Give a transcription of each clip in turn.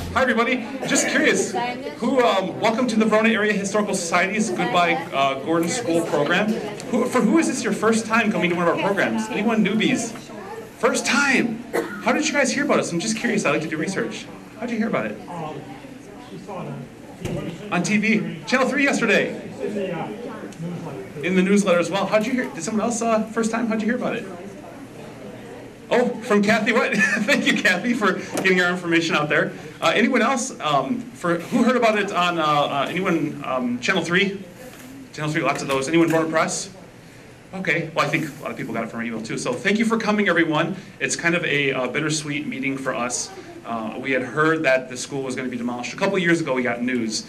Hi everybody. Just curious, welcome to the Verona Area Historical Society's Goodbye Gordon School program. For who is this your first time coming to one of our programs? Anyone newbies? First time? How did you guys hear about us? I'm just curious. I like to do research. How did you hear about it? On TV. Channel 3 yesterday. In the newsletter as well. How'd you hear? Did someone else, first time, how'd you hear about it? Oh, from Kathy, what? Thank you, Kathy, for getting our information out there. Anyone else, who heard about it on, Channel 3? Channel 3, lots of those. Anyone Verona Press? Okay, well I think a lot of people got it from our email too. So thank you for coming, everyone. It's kind of a bittersweet meeting for us. We had heard that the school was going to be demolished. A couple of years ago we got news,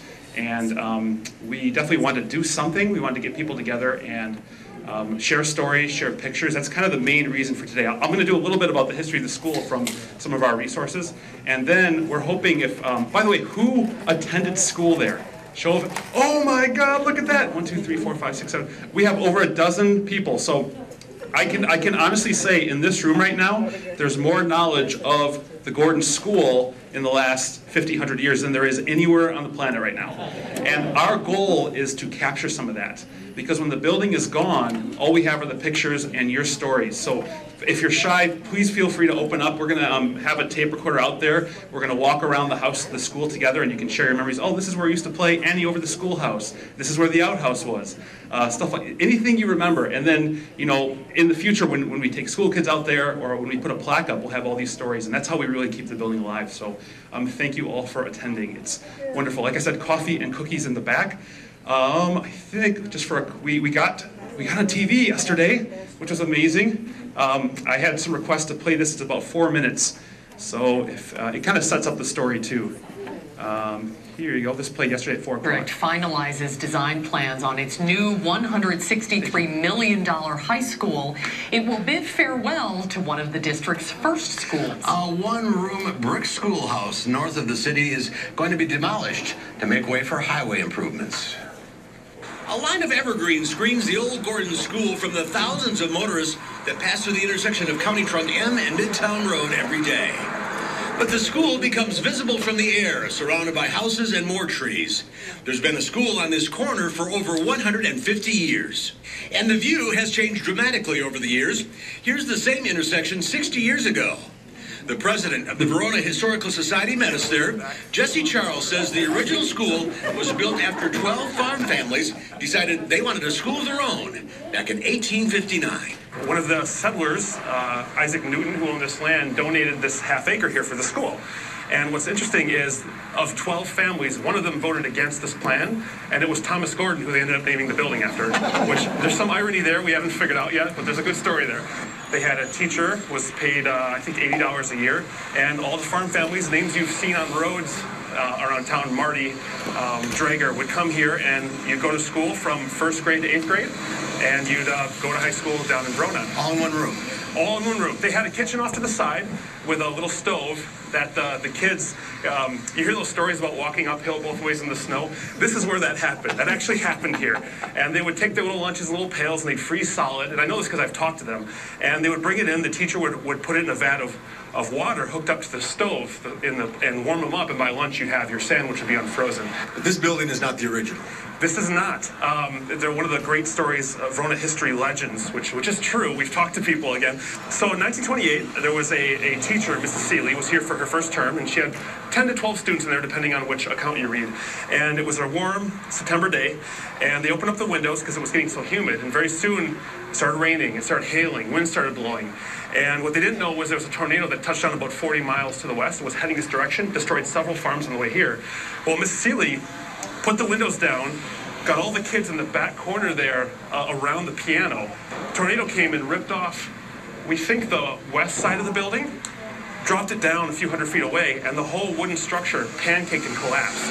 and we definitely wanted to do something. We wanted to get people together and share stories, share pictures. That's kind of the main reason for today. I'm going to do a little bit about the history of the school from some of our resources. And then we're hoping if, by the way, who attended school there? Show of, oh my God, look at that. 1, 2, 3, 4, 5, 6, 7. We have over a dozen people. So I can honestly say in this room right now, there's more knowledge of the Gordon School in the last 50, 100 years than there is anywhere on the planet right now. And our goal is to capture some of that. Because when the building is gone, all we have are the pictures and your stories. So if you're shy, please feel free to open up. We're going to have a tape recorder out there. We're going to walk around the house, the school together, and you can share your memories. Oh, this is where we used to play Annie over the schoolhouse. This is where the outhouse was. Stuff like anything you remember. And then, you know, in the future when we take school kids out there or when we put a plaque up, we'll have all these stories. And that's how we really keep the building alive. So thank you all for attending. It's wonderful. Like I said, coffee and cookies in the back. I think just for we got on TV yesterday, which was amazing. I had some requests to play this. It's about 4 minutes, so if it kind of sets up the story too. Here you go. This played yesterday at 4 o'clock. District finalizes design plans on its new $163 million high school. It will bid farewell to one of the district's first schools. A one-room brick schoolhouse north of the city is going to be demolished to make way for highway improvements. A line of evergreens screens the old Gordon School from the thousands of motorists that pass through the intersection of County Trunk M and Midtown Road every day. But the school becomes visible from the air, surrounded by houses and more trees. There's been a school on this corner for over 150 years. And the view has changed dramatically over the years. Here's the same intersection 60 years ago. The president of the Verona Historical Society met us there. Jesse Charles says the original school was built after 12 farm families decided they wanted a school of their own back in 1859. One of the settlers, Isaac Newton, who owned this land, donated this half acre here for the school. And what's interesting is, of 12 families, one of them voted against this plan, and it was Thomas Gordon who they ended up naming the building after, which there's some irony there we haven't figured out yet, but there's a good story there. They had a teacher, was paid, I think, $80 a year, and all the farm families, names you've seen on roads around town, Marty, Drager, would come here, and you'd go to school from 1st grade to 8th grade, and you'd go to high school down in Verona. All in one room. All in one room. They had a kitchen off to the side with a little stove that the kids, you hear those stories about walking uphill both ways in the snow. This is where that happened. That actually happened here. And they would take their little lunches in little pails and they'd freeze solid. And I know this because I've talked to them. And they would bring it in. The teacher would put it in a vat of water hooked up to the stove and warm them up. And by lunch you'd have your sandwich would be unfrozen. But this building is not the original. This is not. They're one of the great stories of Verona history legends, which is true. We've talked to people again. So in 1928, there was a teacher, Mrs. Seeley, was here for her first term, and she had 10 to 12 students in there, depending on which account you read. And it was a warm September day, and they opened up the windows because it was getting so humid, and very soon it started raining, it started hailing, wind started blowing. And what they didn't know was there was a tornado that touched down about 40 miles to the west and was heading this direction, destroyed several farms on the way here. Well, Mrs. Seeley put the windows down, got all the kids in the back corner there around the piano. Tornado came and ripped off, we think, the west side of the building, dropped it down a few hundred feet away, and the whole wooden structure pancaked and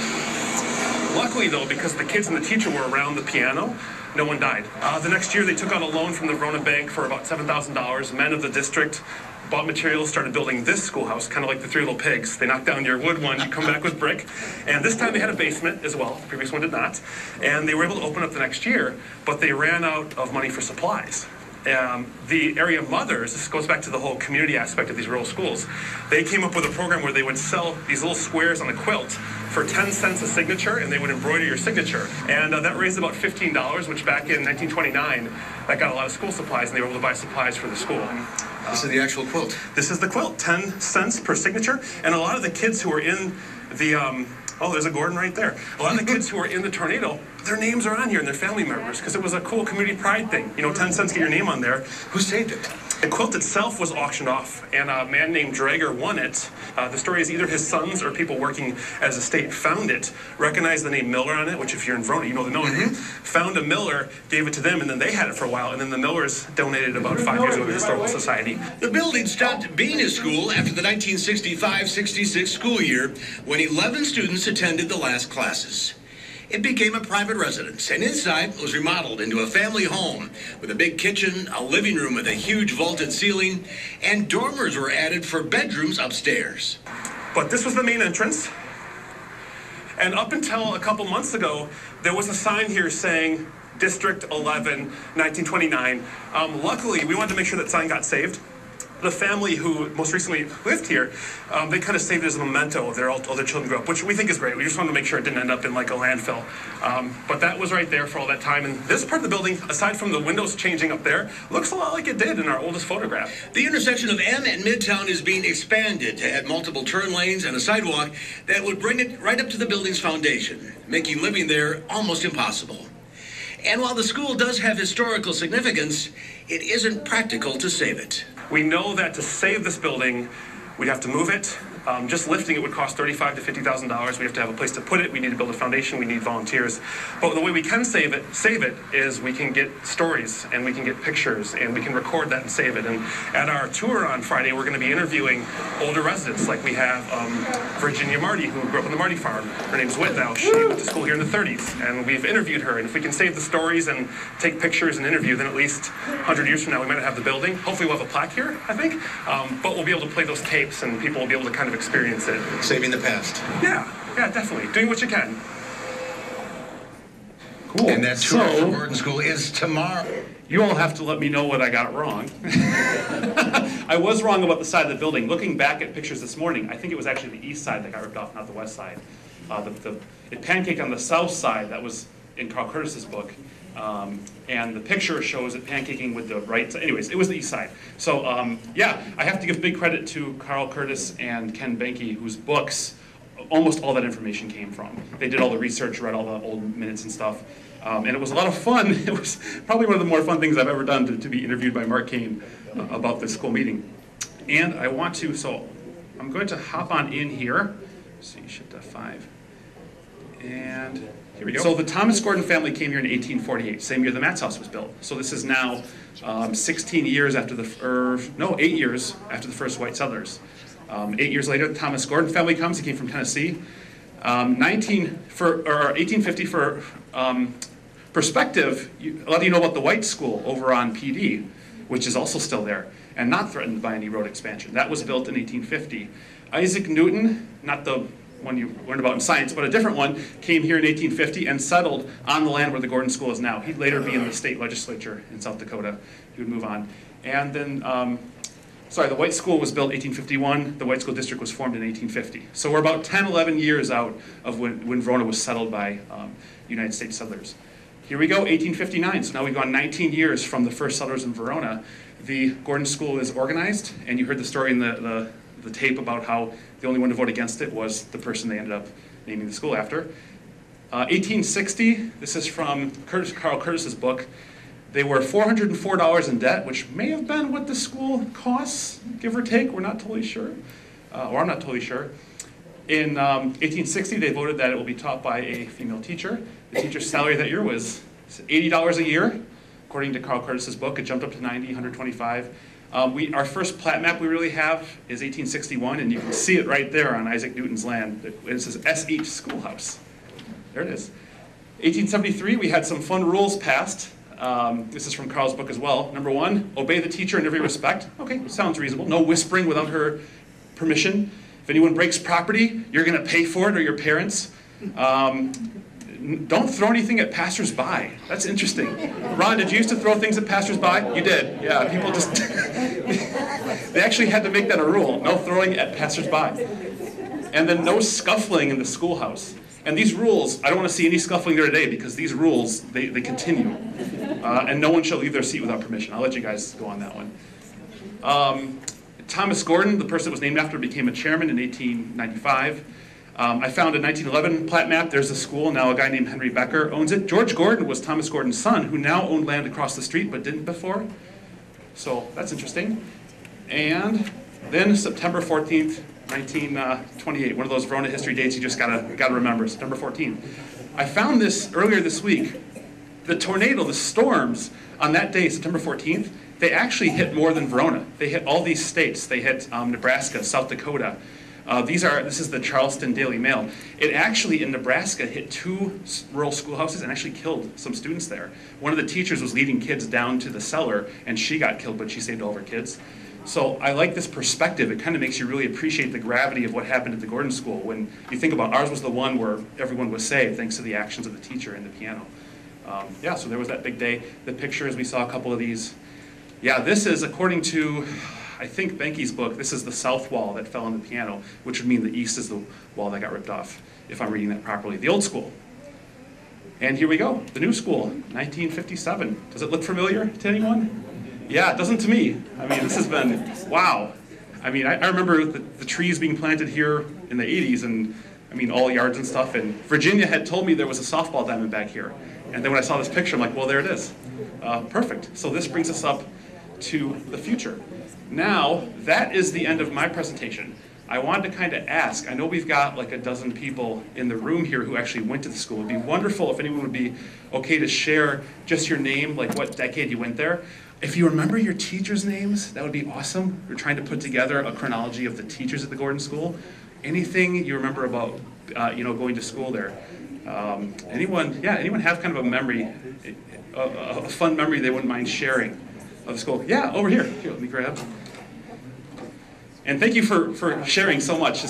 collapsed. Luckily, though, because the kids and the teacher were around the piano, no one died. The next year, they took out a loan from the Verona Bank for about $7,000. Men of the district bought materials, started building this schoolhouse, kind of like the Three Little Pigs. They knocked down your wood one, you come back with brick. And this time they had a basement as well. The previous one did not. And they were able to open up the next year, but they ran out of money for supplies. the area mothers, this goes back to the whole community aspect of these rural schools, they came up with a program where they would sell these little squares on a quilt for 10 cents a signature, and they would embroider your signature. And that raised about $15, which back in 1929, that got a lot of school supplies, and they were able to buy supplies for the school. This is the actual quilt. This is the quilt, 10 cents per signature. And a lot of the kids who were in the, oh, there's a Gordon right there. A lot of the kids who were in the tornado, their names are on here and their family members, because it was a cool community pride thing. You know, 10 cents, get your name on there. Who saved it? The quilt itself was auctioned off, and a man named Drager won it. The story is either his sons or people working as a state found it, recognized the name Miller on it, which if you're in Verona, you know the name. Found a Miller, gave it to them, and then they had it for a while, and then the Millers donated about 5 years ago to the Historical Society. The building stopped being a school after the 1965-66 school year when 11 students attended the last classes. It became a private residence, and inside was remodeled into a family home with a big kitchen, a living room with a huge vaulted ceiling, and dormers were added for bedrooms upstairs. But this was the main entrance. And up until a couple months ago, there was a sign here saying District 11, 1929. Luckily, we wanted to make sure that sign got saved. The family who most recently lived here, they kind of saved it as a memento of all their children grew up, which we think is great. We just wanted to make sure it didn't end up in like a landfill. But that was right there for all that time. And this part of the building, aside from the windows changing up there, looks a lot like it did in our oldest photograph. The intersection of M and Midtown is being expanded to add multiple turn lanes and a sidewalk that would bring it right up to the building's foundation, making living there almost impossible. And while the school does have historical significance, it isn't practical to save it. We know that to save this building, we'd have to move it. Just lifting it would cost $35,000 to $50,000. We have to have a place to put it. We need to build a foundation. We need volunteers. But the way we can save it is we can get stories and we can get pictures and we can record that and save it. And at our tour on Friday, we're going to be interviewing older residents. Like we have Virginia Marty, who grew up on the Marty farm. Her name's Whit now. She went to school here in the 30s, and we've interviewed her. And if we can save the stories and take pictures and interview, then at least 100 years from now, we might not have the building. Hopefully, we'll have a plaque here, I think. But we'll be able to play those tapes, and people will be able to kind of experience it. Saving the past. Yeah, definitely. Doing what you can. Cool. And that tour for Gordon School is tomorrow. You all have to let me know what I got wrong. I was wrong about the side of the building. Looking back at pictures this morning, I think it was actually the east side that got ripped off, not the west side. It pancaked on the south side. That was in Carl Curtis's book. And the picture shows it pancaking with the right side. Anyways, it was the east side. So yeah, I have to give big credit to Carl Curtis and Ken Benke, whose books almost all that information came from. They did all the research, read all the old minutes and stuff. And it was a lot of fun. It was probably one of the more fun things I've ever done to be interviewed by Mark Kane about this school meeting. And I want to, so I'm going to hop on in here. Let's see, Shift F5. And here we go. So the Thomas Gordon family came here in 1848, same year the Matz House was built. So this is now 16 years after the, 8 years after the first white settlers. 8 years later, the Thomas Gordon family comes. He came from Tennessee. 1850 for perspective, a lot of you know about the White School over on PD, which is also still there and not threatened by any road expansion. That was built in 1850. Isaac Newton, not the one you learned about in science, but a different one, came here in 1850 and settled on the land where the Gordon School is now. He'd later be in the state legislature in South Dakota. He would move on. And then, the White School was built 1851. The White School District was formed in 1850. So we're about 10, 11 years out of when Verona was settled by United States settlers. Here we go, 1859. So now we've gone 19 years from the first settlers in Verona. The Gordon School is organized, and you heard the story in the tape about how the only one to vote against it was the person they ended up naming the school after. 1860, this is from Carl Curtis's book. They were $404 in debt, which may have been what the school costs, give or take. We're not totally sure, or I'm not totally sure. In 1860, they voted that it will be taught by a female teacher. The teacher's salary that year was $80 a year. According to Carl Curtis's book, it jumped up to $90, $125. Our first plat map we really have is 1861, and you can see it right there on Isaac Newton's land. It says S.H. Schoolhouse. There it is. 1873, we had some fun rules passed. This is from Carl's book as well. Number 1, obey the teacher in every respect. Okay, sounds reasonable. No whispering without her permission. If anyone breaks property, you're going to pay for it or your parents. Don't throw anything at passersby. That's interesting. Ron, did you used to throw things at passersby? You did. Yeah, people just, they actually had to make that a rule. No throwing at passersby. And then no scuffling in the schoolhouse. And these rules, I don't want to see any scuffling there today because these rules, they continue. And no one shall leave their seat without permission. I'll let you guys go on that one. Thomas Gordon, the person that was named after, became a chairman in 1895. I found a 1911 plat map. There's a school. Now a guy named Henry Becker owns it. George Gordon was Thomas Gordon's son, who now owned land across the street but didn't before. So that's interesting. And then September 14th, 1928, one of those Verona history dates you just gotta remember, September 14th. I found this earlier this week. The tornado, the storms on that day, September 14th, they actually hit more than Verona. They hit all these states. They hit Nebraska, South Dakota. This is the Charleston Daily Mail. It actually, in Nebraska, hit 2 rural schoolhouses and actually killed some students there. One of the teachers was leading kids down to the cellar, and she got killed, but she saved all of her kids. So I like this perspective. It kind of makes you really appreciate the gravity of what happened at the Gordon School. When you think about ours was the one where everyone was saved thanks to the actions of the teacher and the piano. Yeah, so there was that big day. The pictures, we saw a couple of these. Yeah, this is, according to, I think, Benke's book, this is the south wall that fell on the piano, which would mean the east is the wall that got ripped off, if I'm reading that properly. The old school. And here we go, the new school, 1957. Does it look familiar to anyone? Yeah, it doesn't to me. I mean, this has been, wow. I mean, I remember the trees being planted here in the 80s, and I mean, all yards and stuff, and Virginia had told me there was a softball diamond back here. And then when I saw this picture, I'm like, well, there it is. Perfect. So this brings us up to the future. Now, that is the end of my presentation. I wanted to kind of ask, I know we've got like a dozen people in the room here who actually went to the school. It'd be wonderful if anyone would be okay to share just your name, like what decade you went there. If you remember your teachers' names, that would be awesome. We're trying to put together a chronology of the teachers at the Gordon School. Anything you remember about, going to school there? Anyone have kind of a memory, a fun memory they wouldn't mind sharing of the school? Yeah, over here. Here, let me grab. And thank you for sharing so much.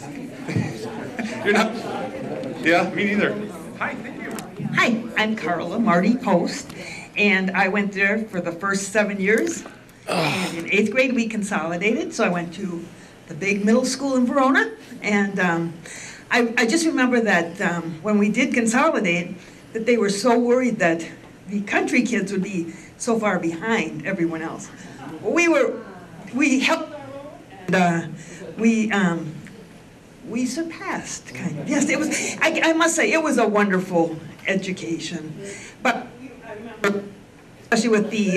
You're not, yeah, me neither. Hi, thank you. Hi, I'm Carla Marty Post, and I went there for the first 7 years. And in 8th grade, we consolidated, so I went to the big middle school in Verona, and I just remember that when we did consolidate, that they were so worried that the country kids would be so far behind everyone else. We helped, and we surpassed, kind of. Yes, it was, I must say, it was a wonderful education. But I remember, especially with the,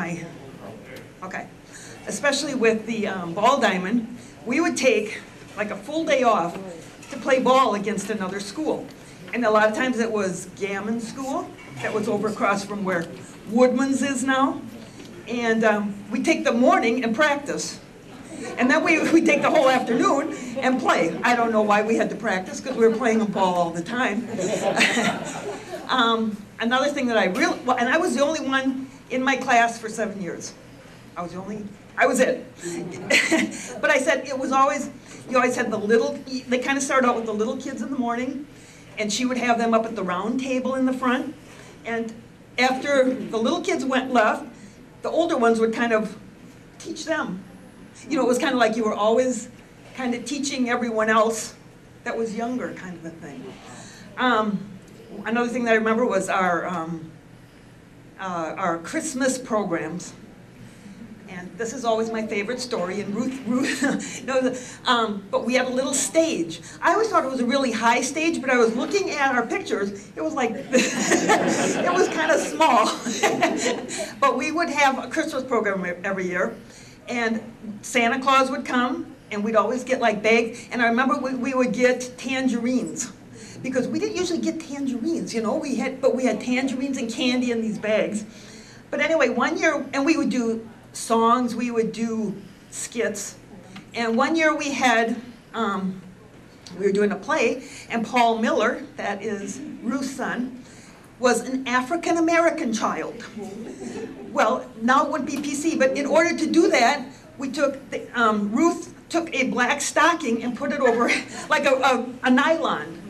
especially with the ball diamond, we would take like a full day off to play ball against another school. And a lot of times it was Gammon School, that was over across from where Woodman's is now. And we'd take the morning and practice. And then we'd take the whole afternoon and play. I don't know why we had to practice, because we were playing ball all the time. Another thing that and I was the only one in my class for 7 years. I was it. But I said, you always had they kind of started out with the little kids in the morning, and she would have them up at the round table in the front. And after the little kids left, the older ones would kind of teach them. It was kind of like you were always kind of teaching everyone else that was younger, kind of a thing. Another thing that I remember was our Christmas programs. And this is always my favorite story, and Ruth knows, but we had a little stage. I always thought it was a really high stage, but I was looking at our pictures, it was like, it was kind of small. But we would have a Christmas program every year, and Santa Claus would come, and we'd always get like bags, and I remember we would get tangerines. Because we didn't usually get tangerines, but we had tangerines and candy in these bags. But anyway, one year, and we would do songs, we would do skits, and one year we had, we were doing a play, and Paul Miller, that is Ruth's son, was an African-American child. Well, now it wouldn't be PC, but in order to do that, we took, Ruth took a black stocking and put it over like a nylon.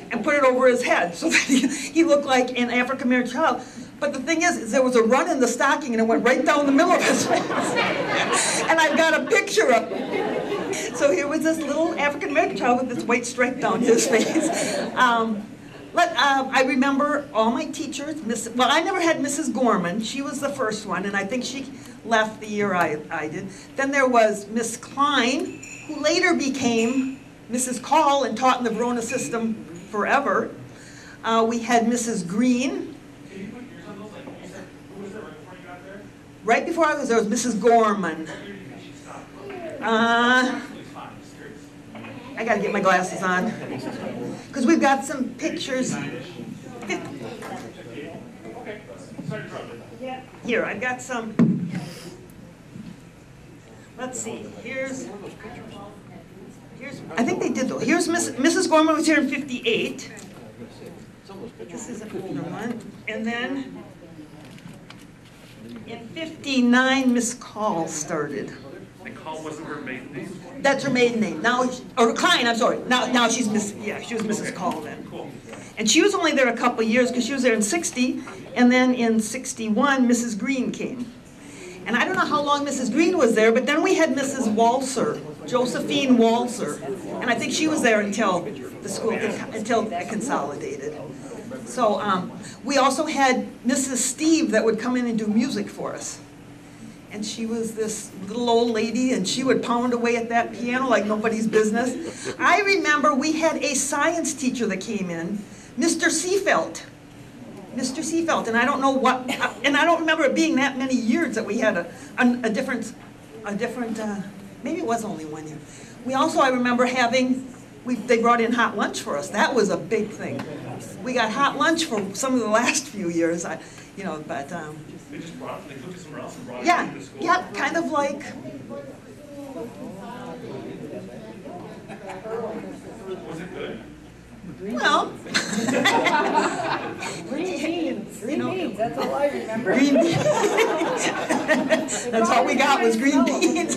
and put it over his head so that he looked like an African-American child. But the thing is there was a run in the stocking and it went right down the middle of his face. And I've got a picture of it. So here was this little African-American child with this white stripe down his face. I remember all my teachers. Well, I never had Mrs. Gorman. She was the first one, and I think she left the year I did. Then there was Miss Klein, who later became Mrs. Call and taught in the Verona system forever. We had Mrs. Green. Right before I was there was Mrs. Gorman. I gotta get my glasses on. Because we've got some pictures. Here, I've got some. Let's see. I think they did though. Here's Mrs. Gorman was here in '58. This is an older one. And then in '59, Miss Call started. And Call wasn't her maiden name? That's her maiden name. Now, or Klein, I'm sorry. Now she's she was Mrs. Call then. Cool. And she was only there a couple of years because she was there in '60, and then in '61, Mrs. Green came. And I don't know how long Mrs. Green was there, but then we had Mrs. Walser, Josephine Walser, and I think she was there until the school, until it consolidated. So we also had Mrs. Steve that would come in and do music for us. And she was this little old lady, and she would pound away at that piano like nobody's business. I remember we had a science teacher that came in, Mr. Seafelt. Mr. Seafelt, and I don't know what, and I don't remember it being that many years that we had a different, maybe it was only 1 year. We also, I remember having, they brought in hot lunch for us. That was a big thing. We got hot lunch for some of the last few years, but. They just brought it, they took it somewhere else and brought Yeah, it into school? yeah, kind of like. Was it good? Well. Green beans, that's all I remember. Green beans. That's all we got was green beans.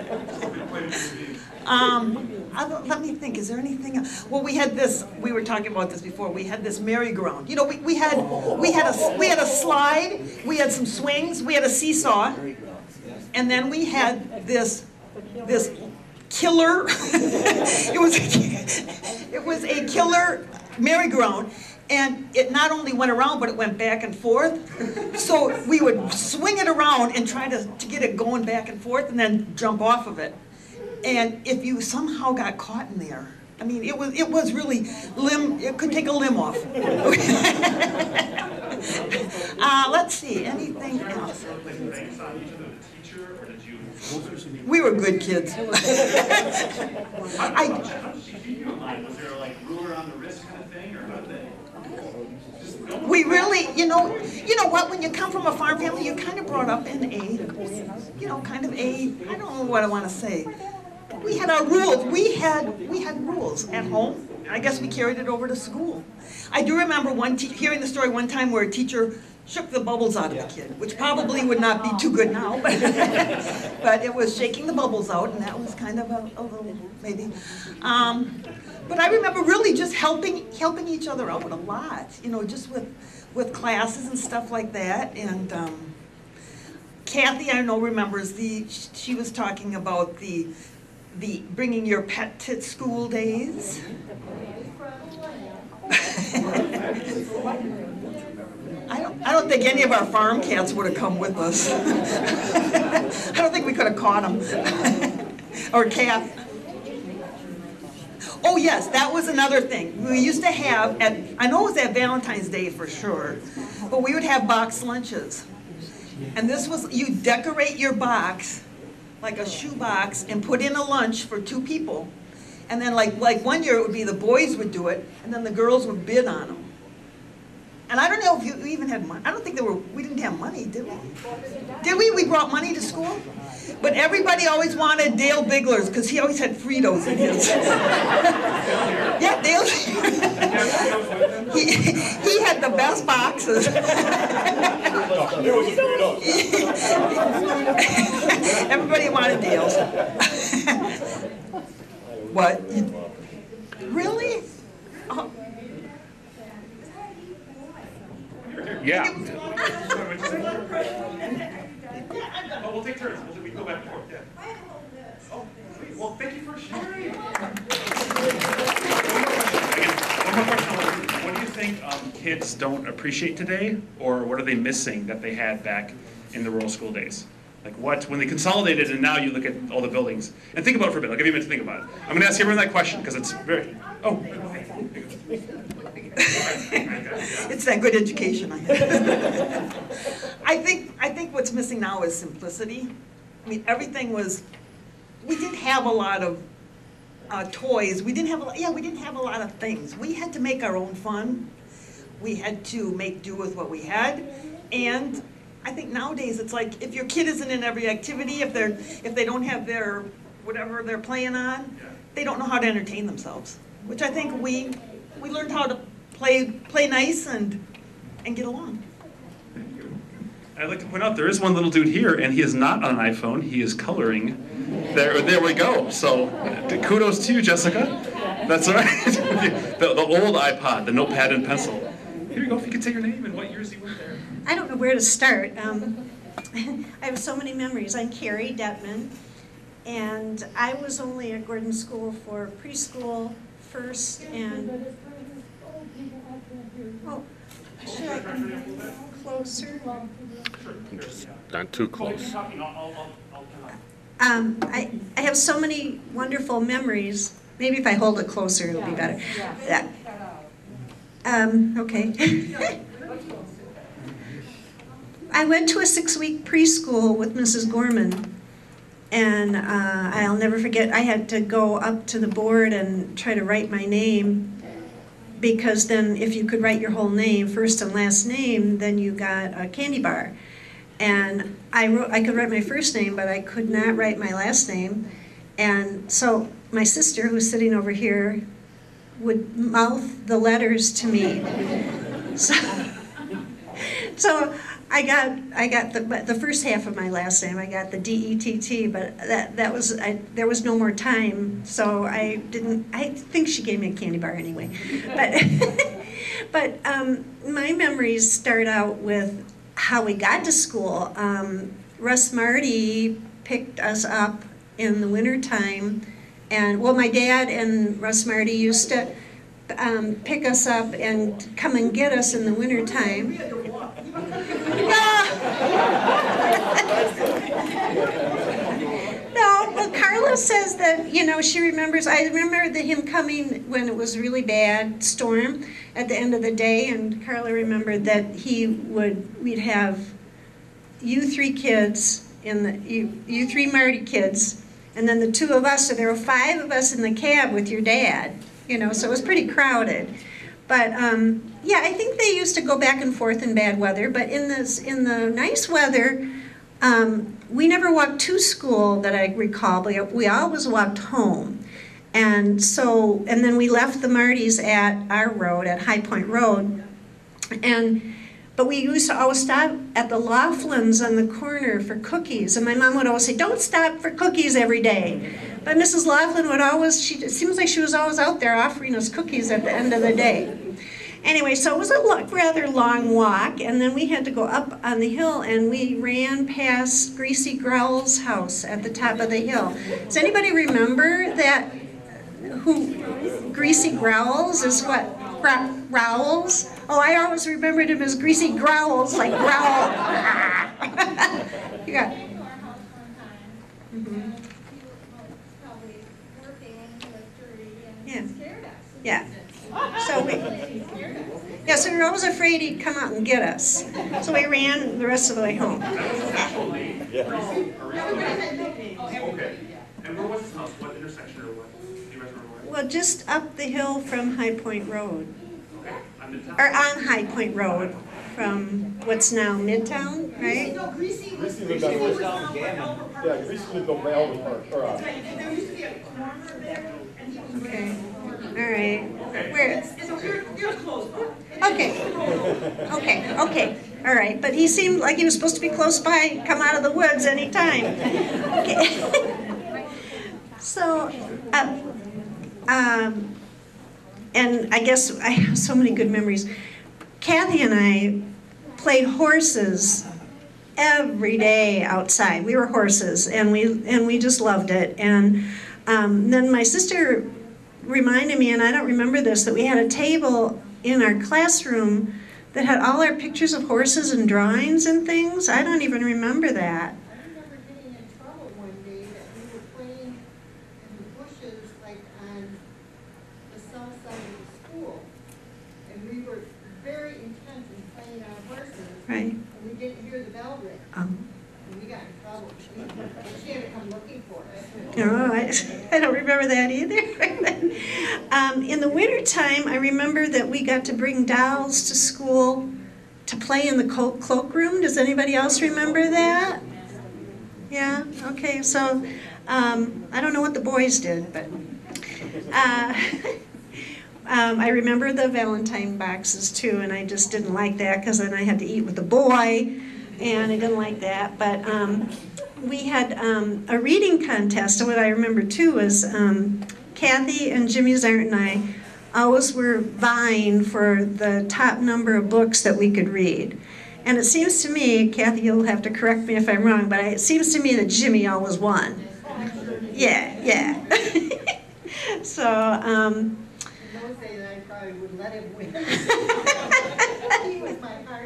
Let me think, is there anything else? Well, we had this, we were talking about this before, we had this merry-go-round. You know, we had a slide, we had some swings, we had a seesaw, and then we had this killer, it was a killer merry-go-round, and it not only went around, but it went back and forth. So we would swing it around and try to get it going back and forth and then jump off of it. And if you somehow got caught in there, I mean, it was really it could take a limb off. Let's see, anything else? We were good kids. Was there like ruler on the wrist kind of thing, or how did they? We really, you know what, when you come from a farm family, you're kind of brought up in I don't know what I want to say. We had our rules. We had rules at home. I guess we carried it over to school. I do remember hearing the story one time where a teacher shook the bubbles out of the kid, which probably would not be too good now, but it was shaking the bubbles out, and that was kind of a little, maybe. But I remember really just helping each other out a lot, just with classes and stuff like that. And Kathy, I know, remembers she was talking about the bringing your pet to school days. I don't think any of our farm cats would have come with us. I don't think we could have caught them. Or cat. Oh yes, that was another thing. We used to have, I know it was at Valentine's Day for sure, but we would have box lunches. And this was, you decorate your box like a shoe box and put in a lunch for 2 people. And then like 1 year it would be the boys would do it, and then the girls would bid on them. And I don't know if you even had money. I don't think we didn't have money, did we? Did we? We brought money to school? But everybody always wanted Dale Bigler's because he always had Fritos in his. Yeah, Dale. he had the best boxes. Everybody wanted Dale's. What? Really? Oh. turns. We can go back and forth. Yeah. Oh, sweet. Well, thank you for sharing. One more question. What do you think kids don't appreciate today, or what are they missing that they had back in the rural school days? Like what, when they consolidated and now you look at all the buildings, and think about it for a bit, I'll give you a minute to think about it. I'm going to ask everyone that question because it's very, It's that good education I had. I think what's missing now is simplicity. I mean, everything was, we didn't have a lot of toys. We didn't have a lot of things. We had to make our own fun. We had to make do with what we had. And I think nowadays it's like if your kid isn't in every activity, if they don't have their whatever they're playing on, they don't know how to entertain themselves. Which I think we learned how to play nice and get along. Thank you. I'd like to point out there is one little dude here, and he is not on an iPhone. He is coloring. There we go. So kudos to you, Jessica. That's all right. the old iPod, the notepad and pencil. Here you go. If you could say your name and what years you were there. I don't know where to start. I have so many memories. I'm Carrie Detman, and I was only at Gordon School for preschool, first, and should I come closer? Not too close. I have so many wonderful memories. Maybe if I hold it closer, it'll be better. Okay. I went to a 6-week preschool with Mrs. Gorman, and I'll never forget, I had to go up to the board and try to write my name, because then if you could write your whole name, first and last name, then you got a candy bar. And I could write my first name, but I could not write my last name. And so my sister, who's sitting over here, would mouth the letters to me. So I got the first half of my last name. I got the D-E-T-T, but there was no more time, so I didn't. I think she gave me a candy bar anyway. But my memories start out with how we got to school. Russ Marty picked us up in the wintertime, and well, my dad and Russ Marty used to pick us up and come and get us in the wintertime. No, well, Carla says that, she remembers, I remember him coming when it was really bad storm at the end of the day, and Carla remembered that we'd have you three kids, you three Marty kids, and then the two of us, so there were 5 of us in the cab with your dad, so it was pretty crowded. But yeah, I think they used to go back and forth in bad weather, but in the nice weather, we never walked to school that I recall. We always walked home. And then we left the Martys at our road, at High Point Road. But we used to always stop at the Laughlins on the corner for cookies. And my mom would always say, don't stop for cookies every day. But Mrs. Laughlin would always, it seems like she was always out there offering us cookies at the end of the day. Anyway, so it was a rather long walk, and then we had to go up on the hill, and we ran past Greasy Growl's house at the top of the hill. Does anybody remember that? Greasy Growls is what? Growls? Oh, I always remembered him as Greasy Growls, like growl. Yeah. Mm-hmm. Yeah. Yeah. So we were always afraid he'd come out and get us. So we ran the rest of the way home. Okay. And where was his house? What intersection or what? Do you remember where? Well, just up the hill from High Point Road. Okay. Or on High Point Road from what's now Midtown, right? No, Greasy was down Gammon. Yeah, Greasy lived over by Albert Park. There used to be a corner there, and he was Okay. All right. Where? You're close by. Okay. All right. But he seemed like he was supposed to be close by, come out of the woods anytime. Okay. So, and I guess I have so many good memories. Kathy and I played horses every day outside. We were horses, and we just loved it. And then my sister reminded me, and I don't remember this, that we had a table in our classroom that had all our pictures of horses and drawings and things. I don't even remember that. I remember getting in trouble one day that we were playing in the bushes, like on the south side of the school. And we were very intent in playing our horses. Right. And we didn't hear the bell ring. And we got in trouble. She had to come looking for us. No, I don't remember that either. In the wintertime, I remember that we got to bring dolls to school to play in the cloakroom. Does anybody else remember that? Yeah? Okay, so I don't know what the boys did, but I remember the Valentine boxes too, and I just didn't like that because then I had to eat with the boy, and I didn't like that. But we had a reading contest, and what I remember too was Kathy and Jimmy Zart and I always were vying for the top number of books that we could read. And it seems to me, Kathy, you'll have to correct me if I'm wrong, but it seems to me that Jimmy always won. Yeah. So, Those days I probably would let him win. He was my heart.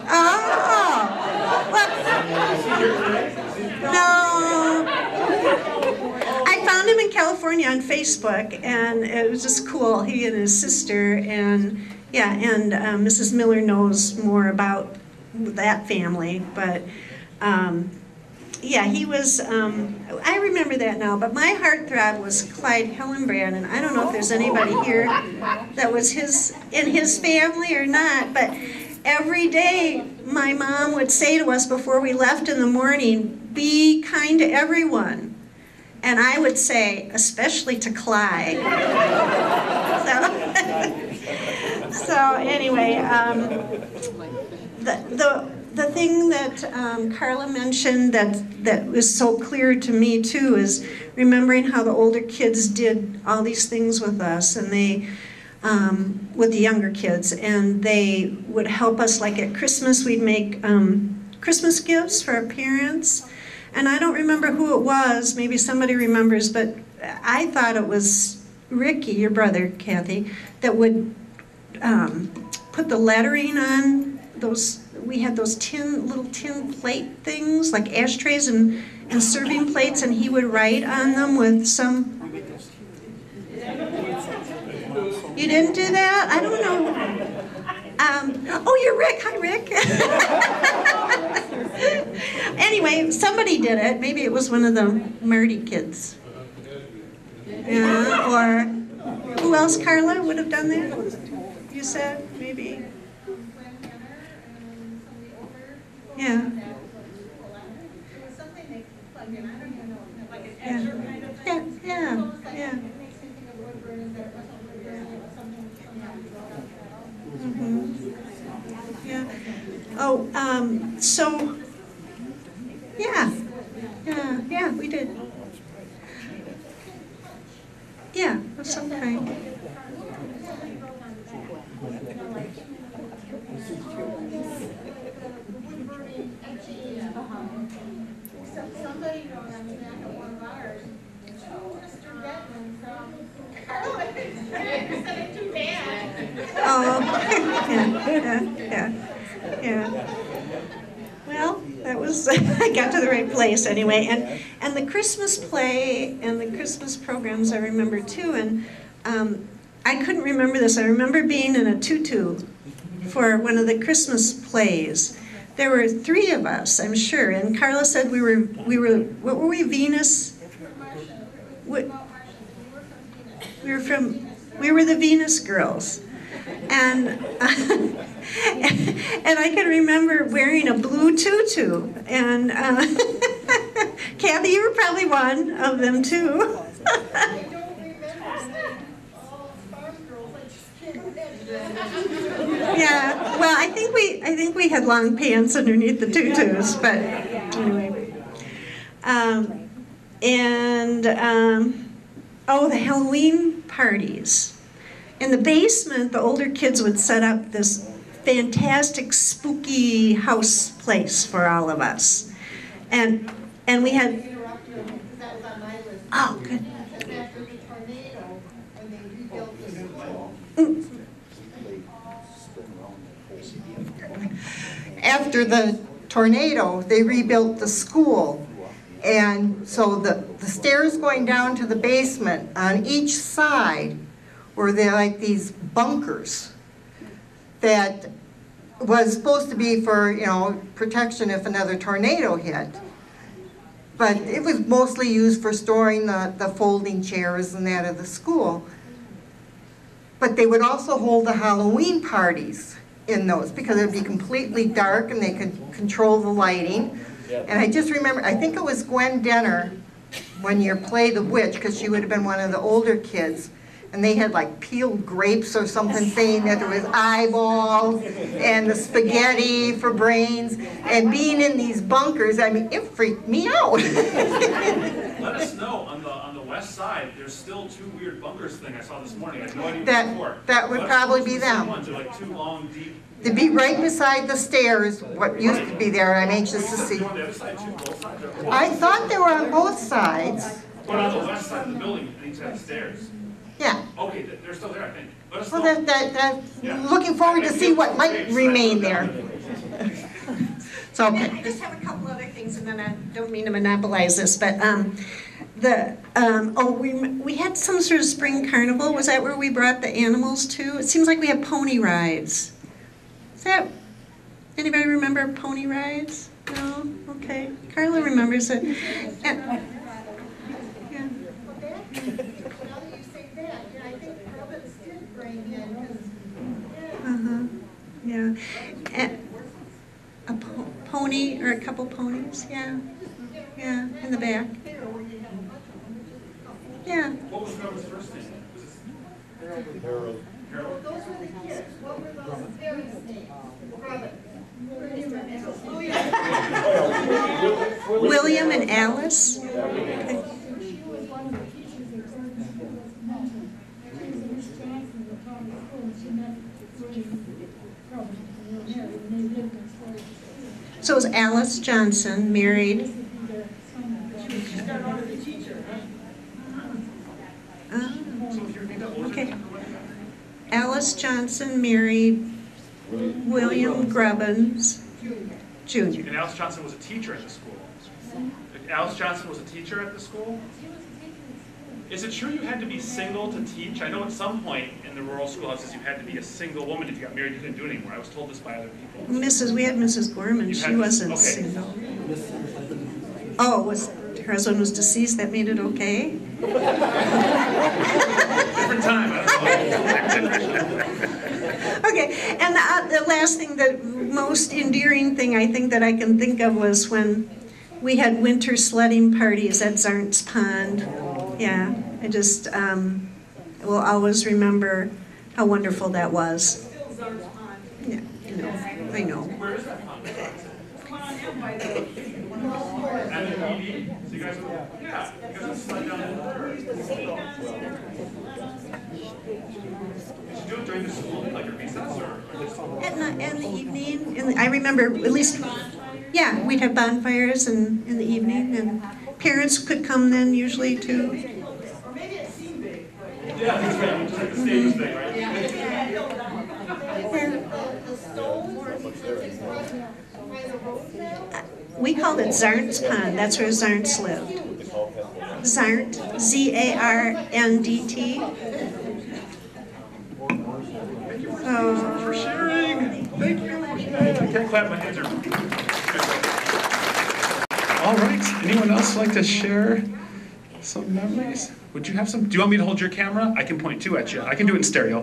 No. I found him in California on Facebook, and it was just cool. He and his sister, and Mrs. Miller knows more about that family, but he was. I remember that now. But my heartthrob was Clyde Hillenbrand, and I don't know if there's anybody here that was in his family or not, but. Every day, my mom would say to us before we left in the morning, be kind to everyone. And I would say, especially to Clyde. So anyway, the thing that Carla mentioned that was so clear to me too is remembering how the older kids did all these things with us, and they with the younger kids, and they would help us. Like at Christmas, we'd make Christmas gifts for our parents, and I don't remember who it was, maybe somebody remembers, but I thought it was Ricky, your brother, Kathy, that would put the lettering on those. We had those little tin plate things, like ashtrays and serving plates, and he would write on them with some. You didn't do that? I don't know. Oh, you're Rick. Hi, Rick. Anyway, somebody did it. Maybe it was one of the Marty kids. Yeah, or who else, Carla, would have done that? You said, maybe? Yeah. Yeah. Yeah. Oh, so, yeah, we did. Yeah, of some kind. Somebody wrote on the back of one of ours, Mr. Bettman from instead of too bad. Oh, yeah. Well, that was, I got to the right place anyway. And the Christmas play and the Christmas programs I remember too. And I couldn't remember this. I remember being in a tutu for one of the Christmas plays. There were 3 of us, I'm sure. And Carla said we were, what were we, Venus? We were the Venus girls. And and I can remember wearing a blue tutu. And Kathy, you were probably one of them too. I don't remember all Farm Girls. I just can't imagine. Yeah, well, I think we had long pants underneath the tutus, but anyway. Oh, the Halloween parties. In the basement, the older kids would set up this fantastic spooky house place for all of us. And we had, Interrupt you, because that was on my list. oh, good. Because after the tornado, when they rebuilt the school. After the tornado, they rebuilt the school. And so the stairs going down to the basement, on each side were there like these bunkers that was supposed to be for, you know, protection if another tornado hit. But it was mostly used for storing the folding chairs and that of the school. But they would also hold the Halloween parties in those because it would be completely dark and they could control the lighting. And I just remember, I think it was Gwen Denner one year played the witch because she would have been one of the older kids. And they had like peeled grapes or something saying that there was eyeballs and the spaghetti for brains. And being in these bunkers, I mean, it freaked me out. Let us know on the west side. There's still two weird bunkers thing I saw this morning. I had no idea what before. That would probably be them. Ones are like two long, deep. To be right beside the stairs, what used to be there, I'm anxious to see. On the other side too, both sides. I thought they were on both sides. But on the west side of the building, they each have stairs. Yeah. Okay, they're still there, I think. Let us Well, know. yeah. Looking forward to see what might remain there. So, okay. I just have a couple other things, and then I don't mean to monopolize this, but we had some sort of spring carnival. Was that where we brought the animals to? It seems like we have pony rides. Is that, anybody remember pony rides? No? Okay. Carla remembers it. And, yeah. Yeah. A pony or a couple ponies, yeah. Yeah, in the back. Yeah. What was Trevor's first name? Harold. Harold? Those were the kids. What were those parents' names? William and Alice. Okay. So it was Alice Johnson, married. Okay. Alice Johnson married William Grubbins Jr. And Alice Johnson was a teacher at the school. Alice Johnson was a teacher at the school? Is it true you had to be single to teach? I know at some point in the rural schoolhouses you had to be a single woman. If you got married, you couldn't do it anymore. I was told this by other people. We had Mrs. Gorman. She wasn't single. Oh, her husband was deceased? That made it okay? Different time. I don't know. Okay, and the last thing, the most endearing thing I think that I can think of was when we had winter sledding parties at Zarnt's Pond. Yeah, I just will always remember how wonderful that was. Yeah, I know. Where is that pond? And the EV? So you guys, yeah, because it's slid down in the river. Did you do it during the school, like a recess, or just At night, in the evening, I remember at least, yeah, we'd have bonfires in the evening, and parents could come then usually too. Yeah, that's right. Just like the stage was big, right? We called it Zarnt's Pond. That's where Zarnt's lived. Zarnt, Z-A-R-N-D-T. For sharing. Thank you. I can't clap, my hands are. All right. Anyone else like to share some memories? Would you have some? Do you want me to hold your camera? I can point two at you. I can do it in stereo.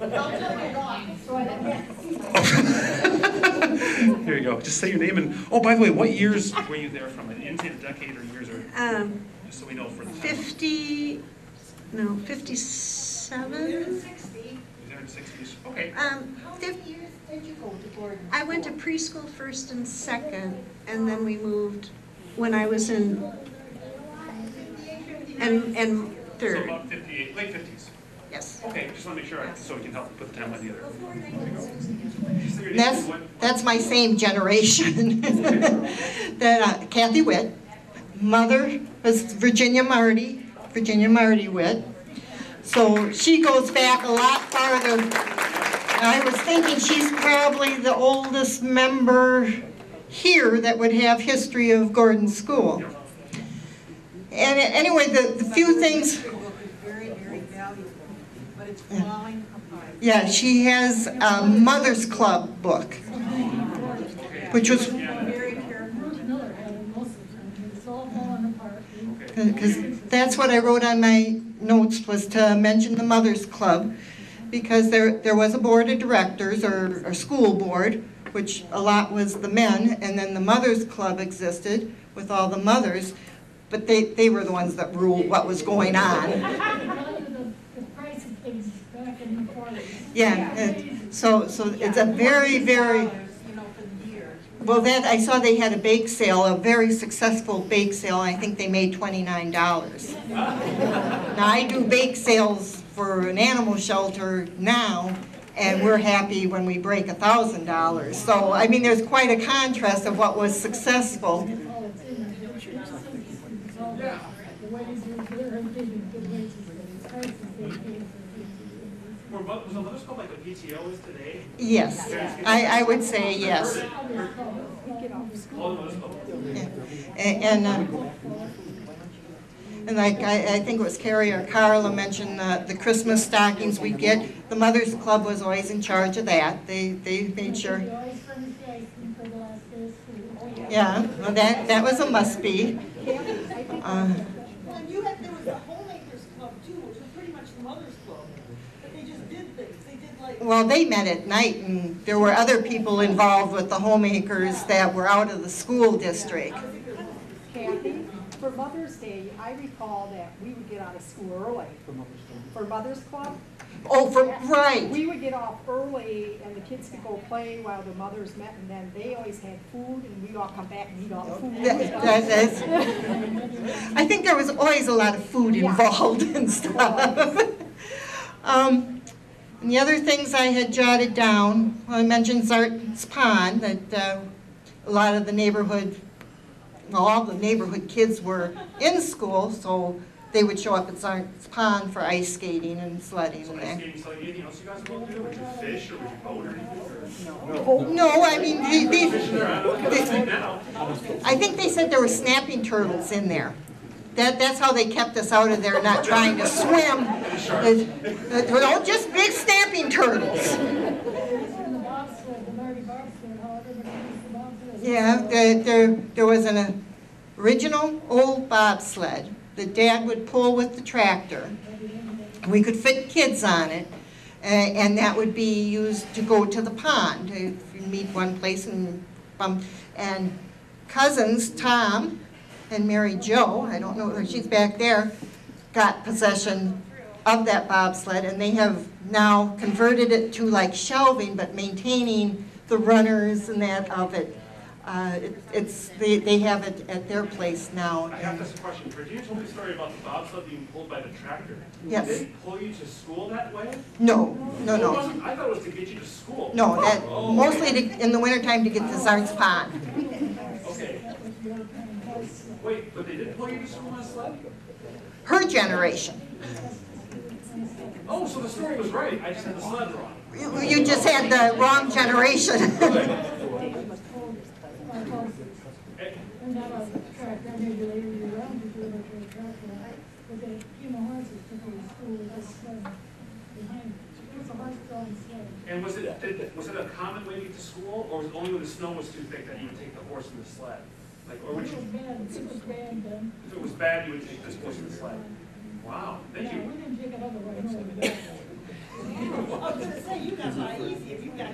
Here you go. Just say your name and. Oh, by the way, what years were you there from? An into the decade or years or? Just so we know for the. 57. You were there in 60s. Okay. How many years did you go to Gordon? I went to preschool first and second, and then we moved when I was in and So third. about 58, late 50s. Yes. Okay, just want to make sure, so we can help put the timeline together. That's my same generation. That Kathy Witt, mother was Virginia Marty Witt. So she goes back a lot farther. I was thinking she's probably the oldest member here that would have history of Gordon School. And anyway, the few things. Very, very valuable, but it's falling apart. Yeah, she has a Mother's Club book, which was. Very careful. It's all falling apart. Because that's what I wrote on my notes, was to mention the Mother's Club, because there was a board of directors, or a school board, which a lot was the men, and then the Mother's Club existed with all the mothers, but they were the ones that ruled what was going on. The price of things back in the 40s. Yeah, so it's a very, very, well, that, I saw they had a bake sale, a very successful bake sale, and I think they made $29. Now, I do bake sales for an animal shelter now, and we're happy when we break $1,000. So, I mean, there's quite a contrast of what was successful. Was the Mother's Club like the PTO is today? Yes, I would say yes. And like I think it was Carrie or Carla mentioned the Christmas stockings we get. The Mother's Club was always in charge of that. They made sure. Yeah, well, that was a must be. Uh, Um, you had, there was the Homemakers Club too, which was pretty much the Mother's Club. But they just did things. They did like... Well, they met at night, and there were other people involved with the homemakers that were out of the school district. Kathy, for Mother's Day, I recall that we would get out of school early. For Mother's Club? Oh, right. We would get off early, and the kids could go play while the mothers met, and then they always had food, and we'd all come back and eat all the food. I think there was always a lot of food involved and stuff. And the other things I had jotted down, well, I mentioned Zart's Pond, that a lot of the neighborhood, well, all the neighborhood kids were in school, so they would show up at Zart's Pond for ice skating and sledding. So ice skating, sledding, anything else you guys want to do? Would you fish or would you boat or anything? No, I mean, I think they said there were snapping turtles in there. That's how they kept us out of there, not trying to swim. They're just big snapping turtles. Yeah, there was an original old bobsled that Dad would pull with the tractor. We could fit kids on it, and that would be used to go to the pond. If you meet one place and cousins, Tom and Mary Jo, I don't know, she's back there, got possession of that bobsled, and they have now converted it to like shelving, but maintaining the runners and that of it. They have it at their place now. I have to ask a question. Virginia told me a story about the bobsled being pulled by the tractor. Yes. Did they pull you to school that way? No. I thought it was to get you to school. No, mostly in the wintertime to get to Zart's Pond. Okay. Wait, but they did pull you to school on a sled? Her generation. Oh, so the story was right. I just had the sled wrong. You just had the wrong generation. And was it a common way to get to school, or was it only when the snow was too thick that you would take the horse and the sled? Like, or would you? If it was bad, you would take this horse and the sled. Wow, thank you. We didn't take it otherwise. I was going to say, you got mine easy if you got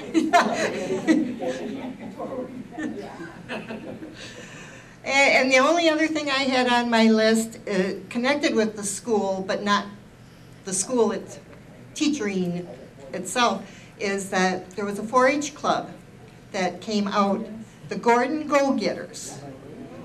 it. And the only other thing I had on my list, connected with the school, but not the school, it's teaching itself, is that there was a 4-H club that came out, the Gordon Go-Getters.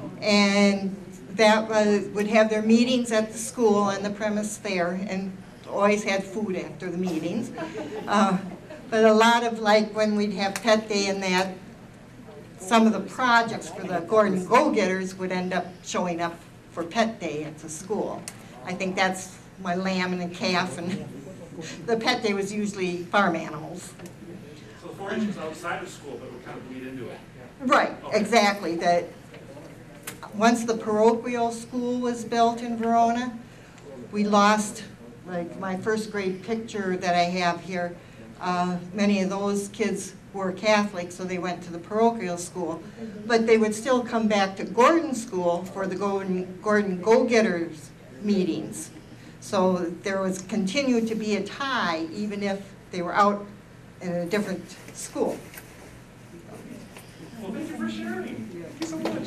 And that would have their meetings at the school on the premise there. And always had food after the meetings. But a lot of, like, when we'd have pet day and that, some of the projects for the Gordon Go-Getters would end up showing up for pet day at the school. I think that's my lamb and a calf, and the pet day was usually farm animals. So the 4-H was outside of school, but would kind of bleed into it. Right, exactly. That once the parochial school was built in Verona, we lost, like my first grade picture that I have here, many of those kids were Catholic, so they went to the parochial school. But they would still come back to Gordon School for the Gordon Go-Getters meetings. So there was continued to be a tie, even if they were out in a different school. Well, thank you for sharing. Thank you so much.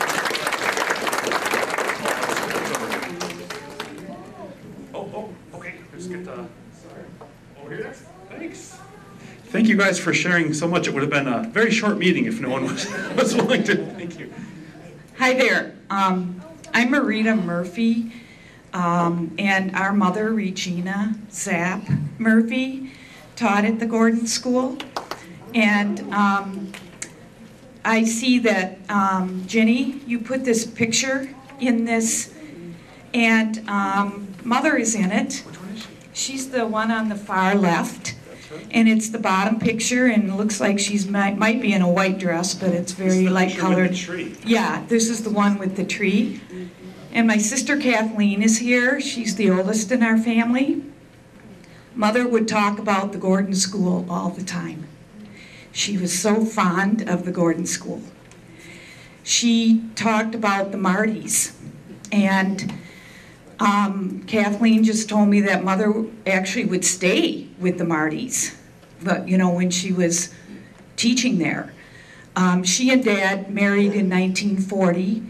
Okay. Let's get over here next. Thanks. Thank you guys for sharing so much. It would have been a very short meeting if no one was willing to. Thank you. Hi there. I'm Marita Murphy, and our mother, Regina Zapp Murphy, taught at the Gordon School. And I see that, Jenny, you put this picture in this, and Mother is in it. Which one is she? She's the one on the far left. And it's the bottom picture, and it looks like she's might be in a white dress, but it's very light colored. Yeah, this is the one with the tree. And my sister Kathleen is here. She's the oldest in our family. Mother would talk about the Gordon School all the time. She was so fond of the Gordon School. She talked about the Martys, and Kathleen just told me that Mother actually would stay with the Martys, but you know, when she was teaching there. She and Dad married in 1940.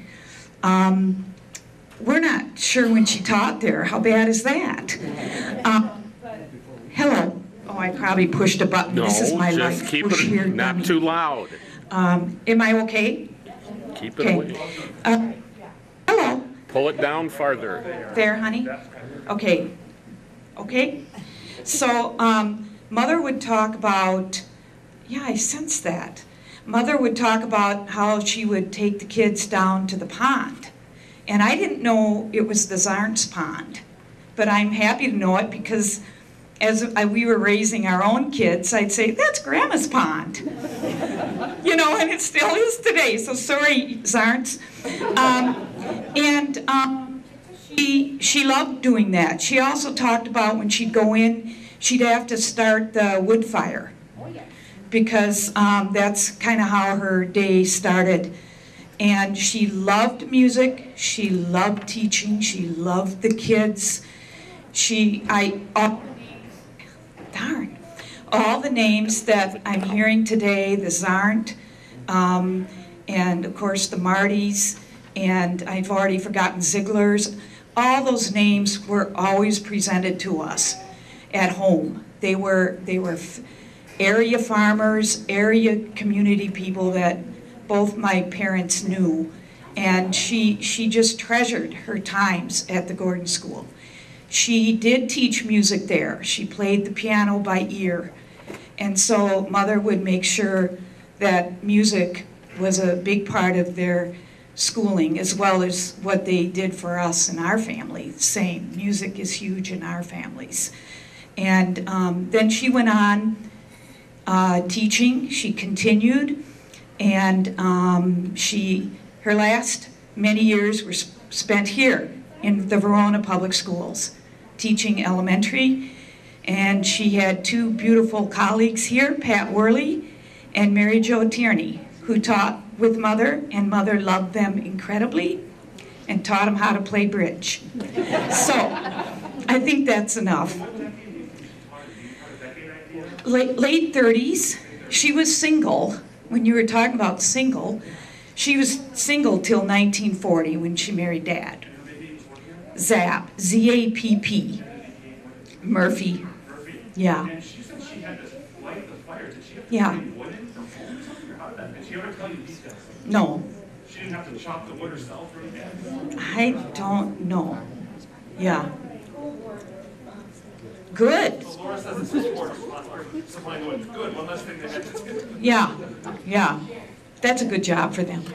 We're not sure when she taught there. How bad is that? Hello. Oh, I probably pushed a button. No, this is my just life. keep We're it shared not dummy. too loud. Am I okay? Keep it away. Hello. Pull it down farther. There, honey? Okay. Okay? So, Mother would talk about, yeah, I sense that. Mother would talk about how she would take the kids down to the pond. And I didn't know it was the Zarnt's pond. But I'm happy to know it because as we were raising our own kids, I'd say, that's Grandma's pond. You know, and it still is today, so sorry, Zarnt's. She loved doing that. She also talked about when she'd go in, she'd have to start the wood fire. Because that's kind of how her day started. And she loved music, she loved teaching, she loved the kids. All the names that I'm hearing today, the Zarnt, and of course the Martys, and I've already forgotten Ziegler's, all those names were always presented to us at home. They were area farmers, area community people that both my parents knew, and she just treasured her times at the Gordon School. She did teach music there. She played the piano by ear. And so Mother would make sure that music was a big part of their schooling, as well as what they did for us in our family. Same, music is huge in our families. And then she went on teaching. She continued, and her last many years were spent here in the Verona Public Schools, teaching elementary. And she had two beautiful colleagues here, Pat Worley and Mary Jo Tierney, who taught with Mother, and Mother loved them incredibly and taught them how to play bridge. So I think that's enough. Late 30s, she was single. When you were talking about single, she was single till 1940 when she married Dad. Zapp, Z-A-P-P, Murphy. Yeah. And she said she had to light the fire. Did she have to Yeah. bring wood in from home? How did that? Did she ever tell you details? No, She didn't have to chop the wood herself or anything? I don't know. Yeah. Good. Laura says it's support. Supplying wood. Good. One less thing they had to do. Yeah, yeah. That's a good job for them.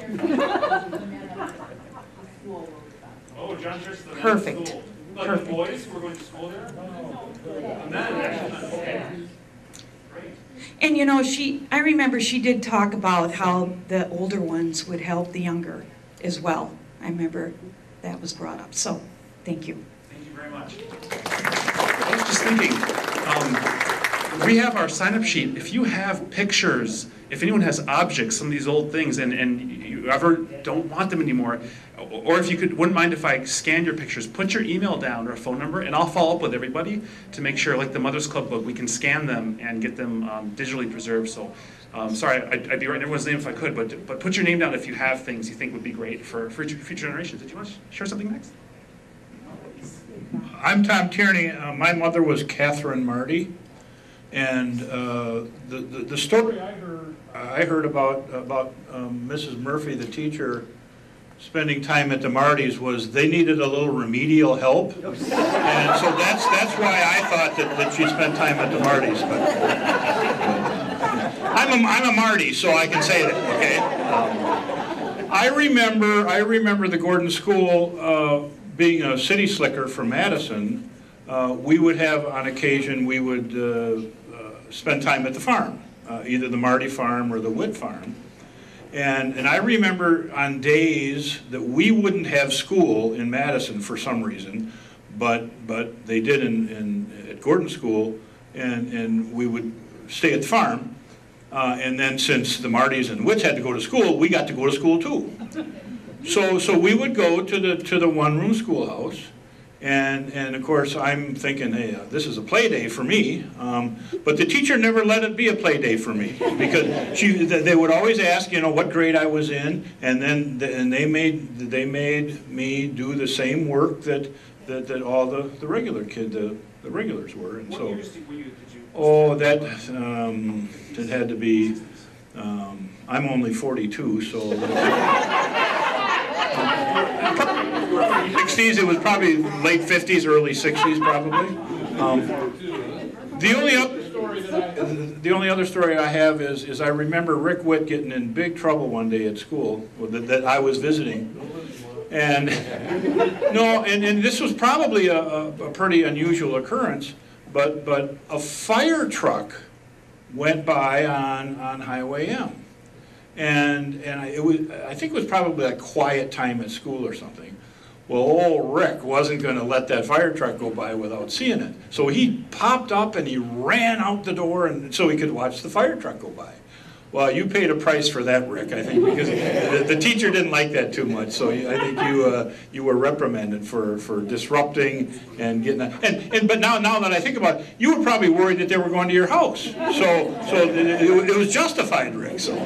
Oh, John Church is the Perfect. school. Like Perfect. the boys were going to school there? And then, actually, okay. Great. And you know, I remember she did talk about how the older ones would help the younger as well. I remember that was brought up. So, thank you. Thank you very much. I was just thinking, we have our sign-up sheet. If you have pictures, if anyone has objects, some of these old things, and you ever don't want them anymore, or if you wouldn't mind if I scan your pictures, put your email down or a phone number, and I'll follow up with everybody to make sure, like the Mother's Club book, we can scan them and get them digitally preserved. So, sorry, I'd be writing everyone's name if I could, but put your name down if you have things you think would be great for future generations. Did you want to share something next? I'm Tom Tierney. My mother was Catherine Marty, and the story I heard about Mrs. Murphy, the teacher, spending time at the Martys was they needed a little remedial help, and so that's why I thought that she spent time at the Martys. But I'm a Marty, so I can say that. Okay. I remember the Gordon School. Being a city slicker from Madison, we would have, on occasion, we would spend time at the farm, either the Marty farm or the Witt farm. And I remember on days that we wouldn't have school in Madison for some reason, but they did at Gordon School, and we would stay at the farm. And then since the Martys and Witts had to go to school, we got to go to school too. So we would go to the one-room schoolhouse, and of course I'm thinking, hey, this is a play day for me. But the teacher never let it be a play day for me, because they would always ask, you know, what grade I was in, and then they made me do the same work that all the regular the regulars were, and so. What years did you? Oh, that had to be. I'm only 42, so. 60s, it was probably late 50s, early 60s, probably. The only other story I have is I remember Rick Witt getting in big trouble one day at school that I was visiting, and and this was probably a pretty unusual occurrence, but a fire truck went by on Highway M. And I think it was probably a quiet time at school or something. Well, old Rick wasn't going to let that fire truck go by without seeing it. So he popped up and he ran out the door and so he could watch the fire truck go by. Well, you paid a price for that, Rick, I think, because the teacher didn't like that too much. So I think you were reprimanded for disrupting and getting but now that I think about it, you were probably worried that they were going to your house. So it was justified, Rick. So.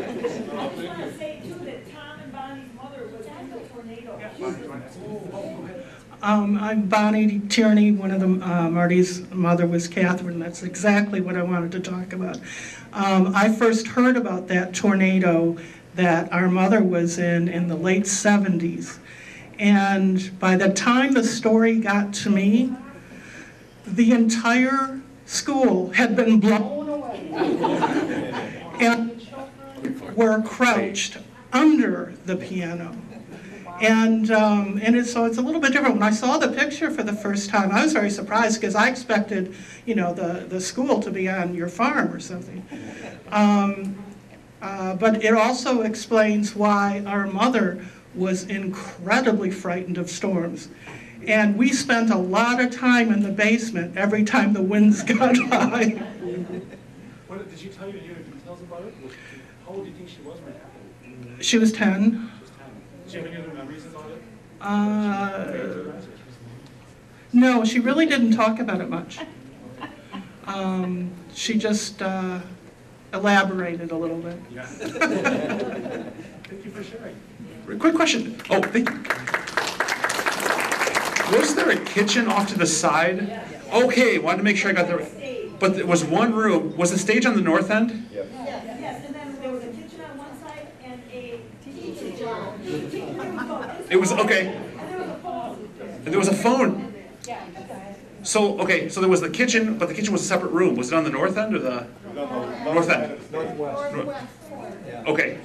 I'm Bonnie Tierney. One of the Marty's mother was Catherine. That's exactly what I wanted to talk about. I first heard about that tornado that our mother was in the late 70s. And by the time the story got to me, the entire school had been blown away. And the children were crouched under the piano. And so it's a little bit different. When I saw the picture for the first time, I was very surprised because I expected, you know, the school to be on your farm or something. But it also explains why our mother was incredibly frightened of storms. And we spent a lot of time in the basement every time the winds got high. What, did she tell you any details about it? How old do you think she was when it happened? She was 10. Did you have any other memories about it? No, she really didn't talk about it much. She just elaborated a little bit. Yeah. Thank you for sharing. Quick question. Oh, thank you. Was there a kitchen off to the side? Yes. Okay, wanted to make sure I got there. But there was one room. Was the stage on the north end? Yes. Yes, and then there was a kitchen on one side and a teaching job. It was, okay. And there was a phone. And there was a phone. So, okay, so there was the kitchen, but the kitchen was a separate room. Was it on the north end or the north end? Northwest. Okay.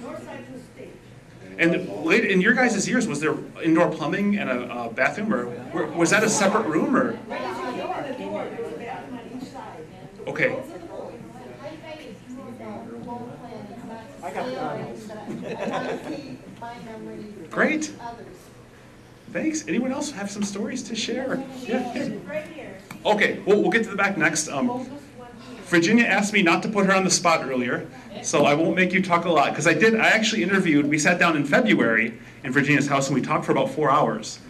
And late in your guys' years, was there indoor plumbing and a bathroom, or was that a separate room, or? Okay. Great. Thanks. Anyone else have some stories to share? Yeah. Okay, well, we'll get to the back next. Virginia asked me not to put her on the spot earlier, so I won't make you talk a lot, because I actually interviewed, we sat down in February in Virginia's house and we talked for about 4 hours.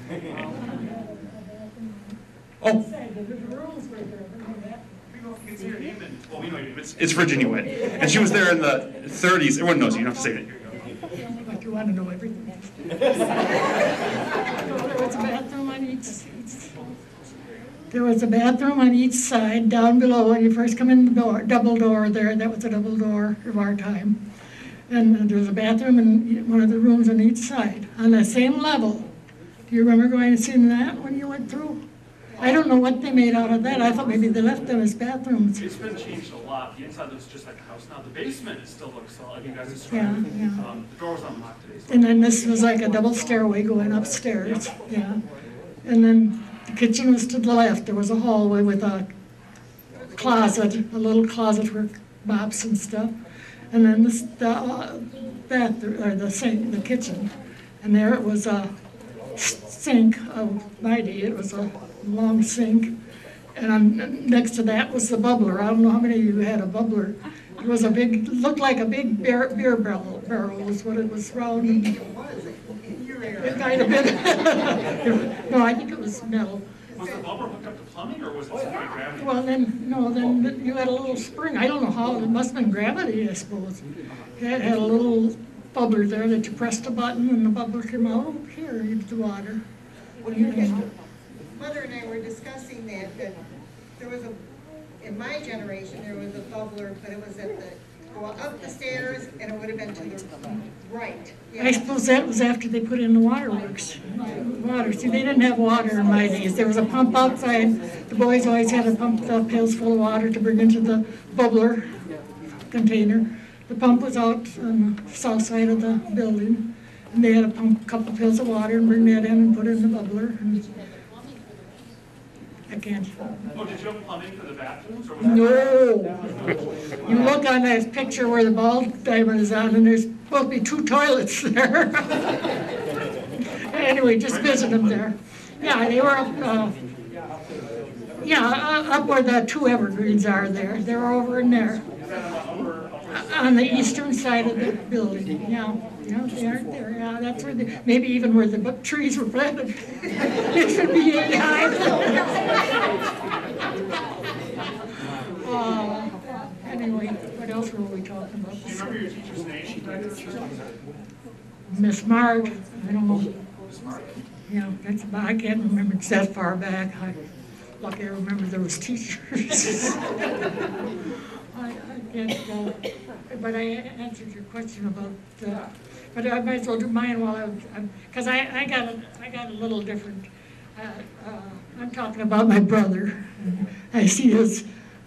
Oh. It's Virginia Witt, and she was there in the 30s. Everyone knows you don't have to say it. Like you want to know everything. There was a bathroom on each side, down below when you first come in the door, double door there. That was a double door of our time. And there was a bathroom in one of the rooms on each side, on the same level. Do you remember going and seeing that when you went through? I don't know what they made out of that. I thought maybe they left them as bathrooms. It's been changed a lot. The inside looks just like a house now. The basement still looks like you guys Yeah, described. yeah. The door was unlocked today. So. And then this was like a double stairway going upstairs, yeah. And then the kitchen was to the left. There was a hallway with a closet, a little closet for mops and stuff. And then the bathroom, or the sink, the kitchen. And there it was a sink of my day. It was a long sink. And next to that was the bubbler. I don't know how many of you had a bubbler. It was a big, looked like a big beer barrel was what it was round. It might have been. No, I think it was metal. Was the bubbler hooked up to plumbing, or was it simply gravity? Well, then you had a little spring. I don't know how, it must have been gravity, I suppose. It had a little bubbler there that you pressed a button and the bubbler came out. Oh, here, here's the water. Mother and I were discussing that there was in my generation, there was a bubbler, but it was go up the stairs, and it would have been to the right. Yeah. I suppose that was after they put in the waterworks. Water. See, they didn't have water in my days. There was a pump outside. The boys always had to pump the pails full of water to bring into the bubbler container. The pump was out on the south side of the building, and they had to pump a couple pails of water and bring that in and put it in the bubbler. And I can't. Oh, did you have plumbing for the bathrooms? Or was No. You look on that picture where the ball diamond is on, and there's supposed to be 2 toilets there. Anyway, just visit them there. Yeah, they were up, up where the 2 evergreens are there. They're over in there. On the eastern side of the building, yeah, they aren't there, yeah, that's where maybe even where the trees were planted. It should be 8 high. Anyway, what else were we talking about? Do you remember your teacher's name? Miss Mark, I don't know. Yeah, I can't remember, it's that far back. Lucky I remember there was teachers. I can't go, but I answered your question about, but I might as well do mine while because I got a little different. I'm talking about my brother. I see his,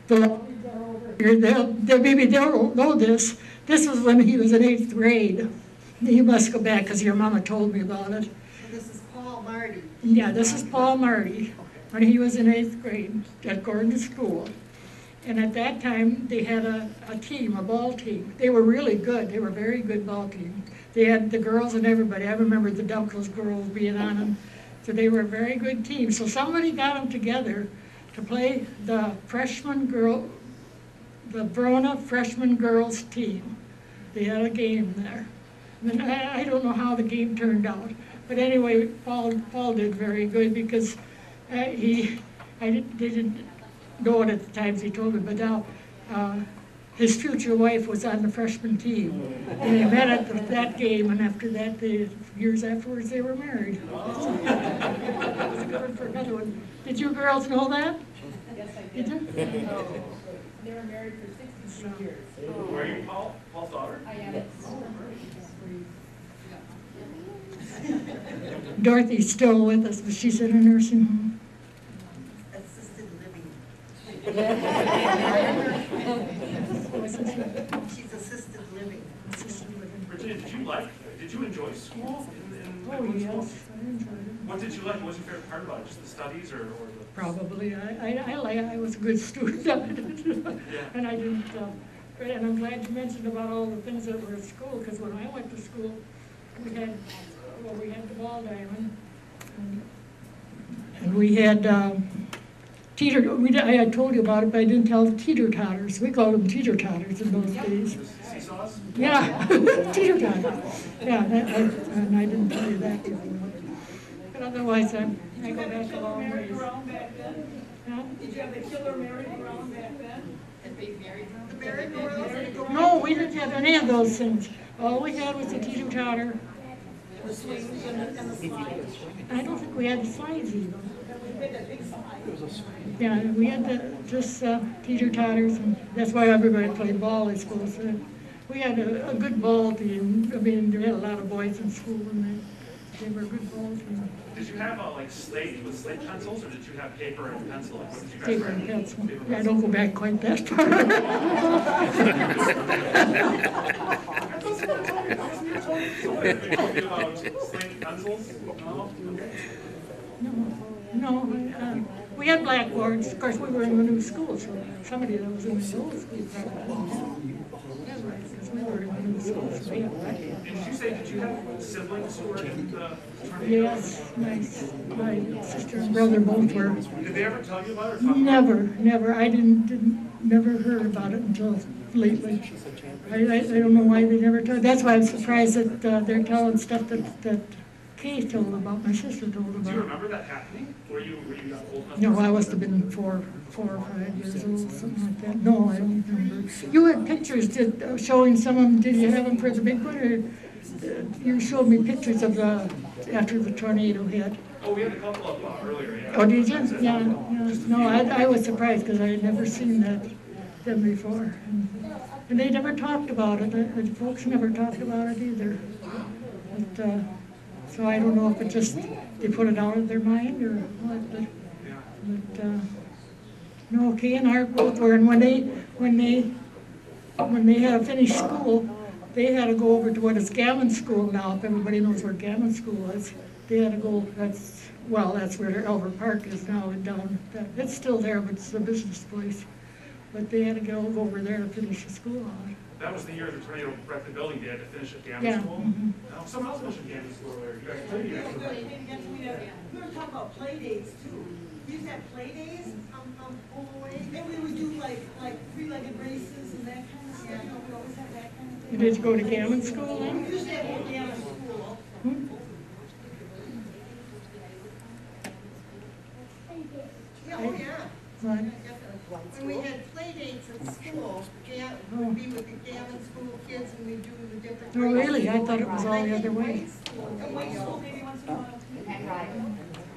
maybe they'll know this. This was when he was in 8th grade. You must go back because your mama told me about it. So this is Paul Marty. Yeah, this is Paul Marty when he was in 8th grade at Gordon School. And at that time, they had a team, a ball team. They were really good. They were a very good ball team. They had the girls and everybody. I remember the Dunkles girls being on them. So they were a very good team. So somebody got them together to play the Verona freshman girls team. They had a game there. And I don't know how the game turned out. But anyway, Paul did very good because they didn't know it at the times he told me, but now his future wife was on the freshman team. And they met at that game, and after that, years afterwards, they were married. That's a good one for another one. Did you girls know that? Yes, I did. Did you? They were married for 63 years. Are you Paul's daughter? I am. Dorothy's still with us, but she's in a nursing home. Assisted She's assisted living. Virginia, did you enjoy school? Oh, yes, I enjoyed it. What did you like? What was your favorite part about it? Just the studies or the... Probably. I was a good student. And I didn't, and I'm glad you mentioned about all the things that were at school, because when I went to school, we had the ball diamond, and we had I had told you about it, but I didn't tell the teeter-totters. We called them teeter-totters in those days. Seesaws? Yeah, teeter-totters. Yeah, and I didn't tell you that. But otherwise, I go back a long ways. Did you have the killer merry-go-round back then? The merry-go-round? No, we didn't have any of those things. All we had was the teeter-totter. The swings and the slides. I don't think we had the slides either. We had that big slide. Yeah, we had just teeter-totters, and that's why everybody played ball, I suppose. We had a good ball team. I mean, we had a lot of boys in school, and they were a good ball team. Did you have like slate with slate pencils, or did you have paper and pencil? What did you guys Paper and pencil. Yeah, I don't go back quite that far. Slate pencils? No, we had blackboards. Of course, we were in the new school, so somebody that was in the old school probably. That's right, because we were in the new school, so we had blackboards. Did you say, did you have siblings who were in the tornado? Yes, my sister and brother both were. Did they ever tell you about it or talk Never. I never heard about it until lately. I don't know why they never told. That's why I'm surprised that they're telling stuff that Kay told about, my sister told about. Do you remember that happening? Were you old enough? No, I must have been four or 5 years old, something like that. No, I don't remember. You had pictures showing some of them. Did you have them for the big one, or you showed me pictures of after the tornado hit? Oh, we had a couple of earlier, yeah. Oh, did you? Yeah. No, I was surprised because I had never seen them before. And they never talked about it. The folks never talked about it either. But, so I don't know if it just, they put it out of their mind or what, but no, Kay and Art both were, and when they had finished school, they had to go over to what is Gammon School now, if everybody knows where Gammon School is. They had to go, that's where Elver Park is now, and down, it's still there, but it's a business place. But they had to go over there to finish the school out. That was the year the tornado wrecked the building. They had to finish at Gammon Yeah. School. Mm-hmm. No, someone else mentioned Gammon School earlier. You guys played Gammon. We were talking about play days too. We used to have play days and we would do like three-legged races and that kind of stuff. You know, we always have that kind of thing. Did you go to Gammon School We then? used to have Gammon School. Yeah, oh yeah. What? When we had play dates at school, we'd be with the Gammon School kids and we'd do the different. Oh, really? I thought it was all the other way. And white school maybe once in a while.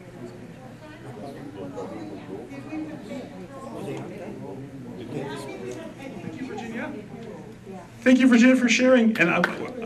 Thank you, Virginia. Thank you, Virginia, for sharing. And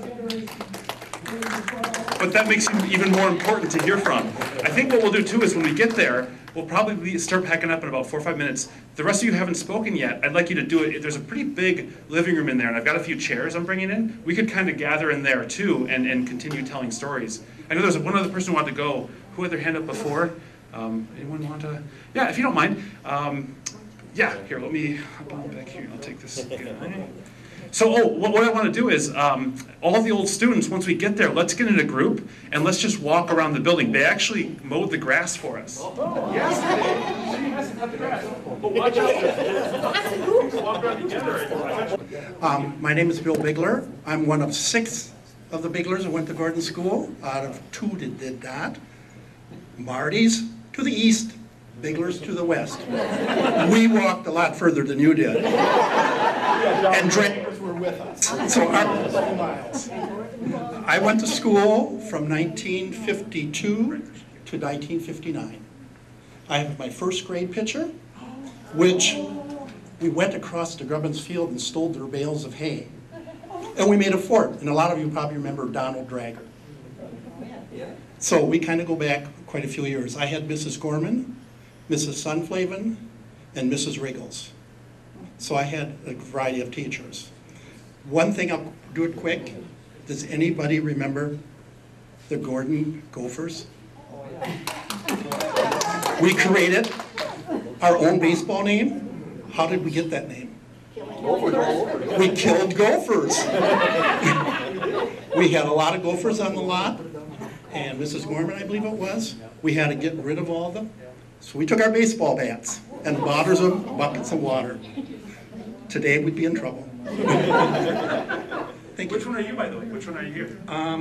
but that makes you even more important to hear from. I think what we'll do too is when we get there, we'll probably start packing up in about 4 or 5 minutes. The rest of you haven't spoken yet. I'd like you to do it. There's a pretty big living room in there, and I've got a few chairs I'm bringing in. We could kind of gather in there too and continue telling stories. I know there's one other person who wanted to go. Who had their hand up before? Anyone want to? Yeah, if you don't mind. Yeah, here, let me hop on back here. I'll take this guy. So, what I want to do is, all the old students, once we get there, let's get in a group and let's just walk around the building. They actually mowed the grass for us. Oh, yes, they has to cut the grass. But watch out. Walk around together. My name is Bill Bigler. I'm one of 6 of the Biglers who went to Gordon School, out of 2 that did that. Marty's to the east, Biglers to the west. We walked a lot further than you did. And were with us. So I went to school from 1952 to 1959. I have my first grade picture, which we went across the Grubbins Field and stole their bales of hay. And we made a fort, and a lot of you probably remember Donald Drager. So we kind of go back quite a few years. I had Mrs. Gorman, Mrs. Sunflaven, and Mrs. Riggles. So I had a variety of teachers. One thing, I'll do it quick. Does anybody remember the Gordon Gophers? We created our own baseball name. How did we get that name? We killed gophers. We had a lot of gophers on the lot, and Mrs. Gorman, I believe it was, we had to get rid of all of them. So we took our baseball bats and bottles of buckets of water. Today we'd be in trouble. Thank you. Which one are you, by the way? Which one are you here?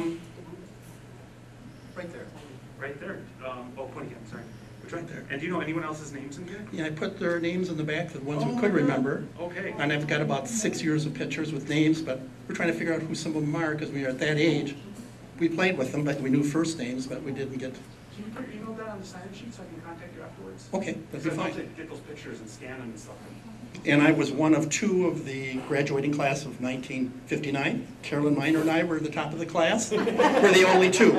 Right there. Right there. Point again, sorry. Which right there. And do you know anyone else's names in here? Yeah, I put their names in the back, the ones we could remember. Okay. And I've got about 6 years of pictures with names, but we're trying to figure out who some of them are because we are at that age. We played with them, but we knew first names, but we didn't get. Can you put your email down on the sign-in sheet so I can contact you afterwards? Okay, that'd be I'd love fine. to get those pictures and scan them and stuff. And I was one of 2 of the graduating class of 1959. Carolyn Miner and I were the top of the class. We're the only 2.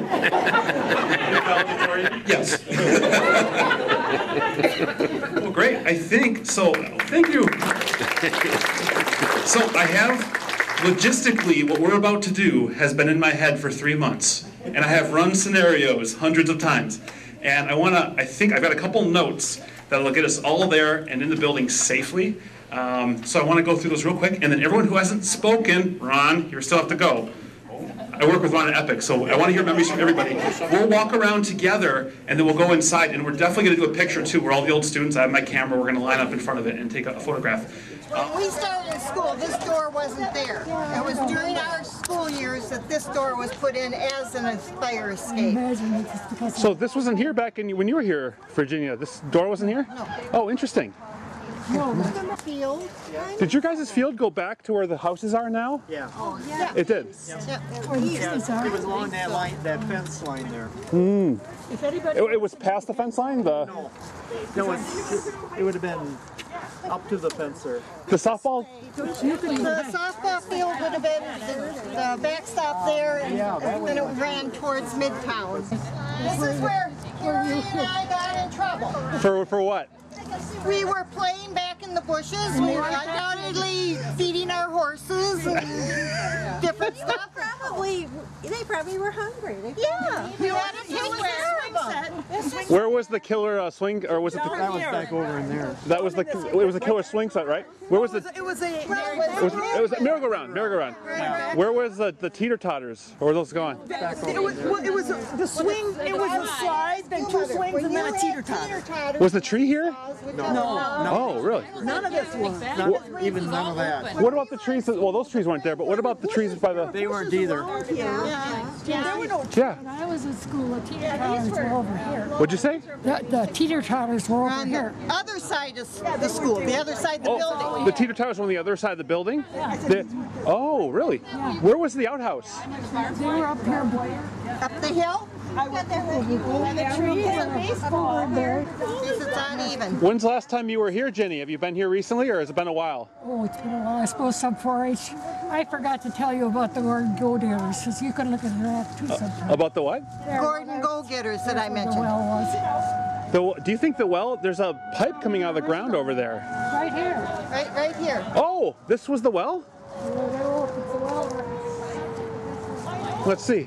Yes. Well, great. I think so. Thank you. So I have logistically what we're about to do has been in my head for 3 months, and I have run scenarios hundreds of times. And I think I've got a couple notes that'll get us all there and in the building safely. So I want to go through those real quick, and then everyone who hasn't spoken, Ron, you still have to go. I work with Ron at Epic, so I want to hear memories from everybody. We'll walk around together, and then we'll go inside, and we're definitely going to do a picture too, where all the old students, I have my camera, we're going to line up in front of it and take a photograph. When we started school, this door wasn't there. It was during our school years that this door was put in as an fire escape. So this wasn't here back when you were here, Virginia. This door wasn't here? No. Oh, interesting. The field. Did your guys' field go back to where the houses are now? Yeah. Oh, yeah. It did? Yeah. It was along that line, that fence line there. Hmm. It was past the fence line? No, it would have been up to the fence there. The softball? The softball field would have been the backstop there, and then it ran towards Midtown. This is where Gary and I got in trouble. For what? We were playing back in the bushes. We were undoubtedly feeding our horses and different stuff. They probably were hungry. Yeah, we had to take care of them. Where was the killer swing, or was it the? That was back over in there. That was it was a killer swing set, right? Where was it? It was a merry-go-round. Where was the teeter-totters? Or were those gone? It was the swing, it was a slide, then 2 swings, and then a teeter-totter. Was the tree here? No. Oh, really? None of this was. Even none of that. What about the trees? Well, those trees weren't there, but what about the trees by the? They weren't either. There were no. Yeah. When I was in school, the teeter-totters were over here. What'd you say? The teeter-totters were over On here. the other side of the school, the other side of the building. The teeter-totters were on the other side of the building? Oh, really? Where was the outhouse? They were up here, boy. Up the hill? The trees and baseball there. It's uneven. When's the last time you were here, Jenny? Have you been here recently, or has it been a while? Oh, it's been a while. I suppose some 4-H. I forgot to tell you about the Gordon Go-Getters, because you can look at that too sometimes. About the what? Gordon Go-Getters that I mentioned. The well was. Do you think the well? There's a pipe coming out of the ground over there. Right here. Right here. Oh, this was the well? Let's see.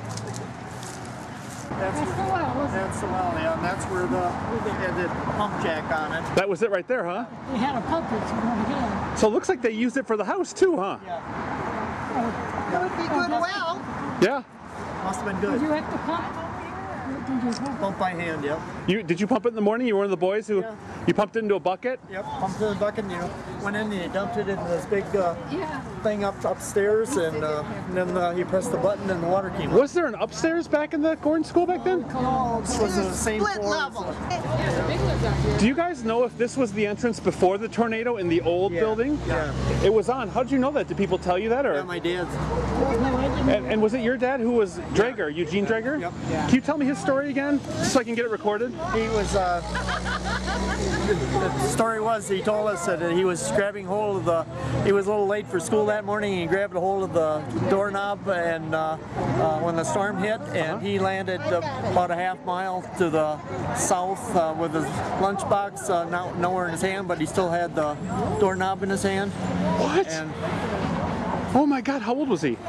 That's the well, yeah, and that's where they had the pump jack on it. That was it right there, huh? They had a pump that's going here. So it looks like they used it for the house too, huh? It would be good well. Yeah. Must have been good. Did you have to pump? Did you pump by hand, yep. Did you pump it in the morning? You were one of the boys who you pumped it into a bucket? Yep, pumped it in a bucket and went in and you dumped it in this big thing upstairs and then you pressed the button and the water came out. Was there an upstairs back in the Gordon School back then? No, this was the same split level. Do you guys know if this was the entrance before the tornado in the old building? Yeah. It was on. How did you know that? Did people tell you that? Or? Yeah, my dad's. And was it your dad who was Drager, Eugene Drager? Yep. Can you tell me his story again, just so I can get it recorded? He was, the story was, he told us that he was grabbing hold of he was a little late for school that morning, he grabbed a hold of the doorknob, and when the storm hit, and he landed about a half mile to the south with his lunchbox nowhere in his hand, but he still had the doorknob in his hand. What? And, oh my God, how old was he?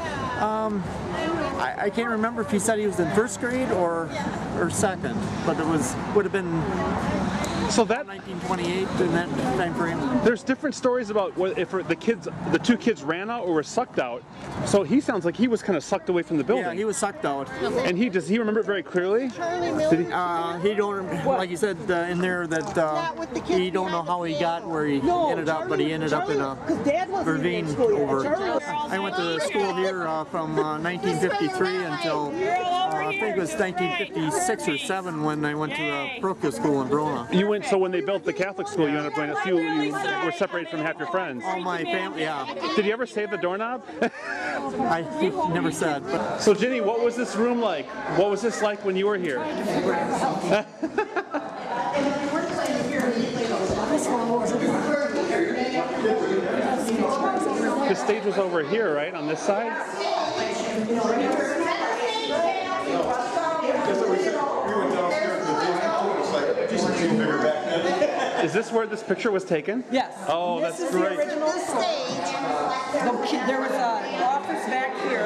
I can't remember if he said he was in first grade or second, but it would have been so that 1928 in that time frame. There's different stories about if the two kids ran out or were sucked out. So he sounds like he was kind of sucked away from the building. Yeah, he was sucked out. And does he remember it very clearly? Did he don't, like you said in there that he don't know how he got where he ended up, but he ended up in a ravine over. I went to school here from 1953 until I think it was 1956 or 7 when I went to the parochial school in Verona. You went, so when they built the Catholic school, you ended up going to school, you were separated from half your friends. All my family, yeah. Did you ever save the doorknob? I never said. But. So Ginny, what was this room like? What was this like when you were here? The stage was over here, right? On this side? Is this where this picture was taken? Yes. Oh, this that's is great. The original stage. There was an office back here,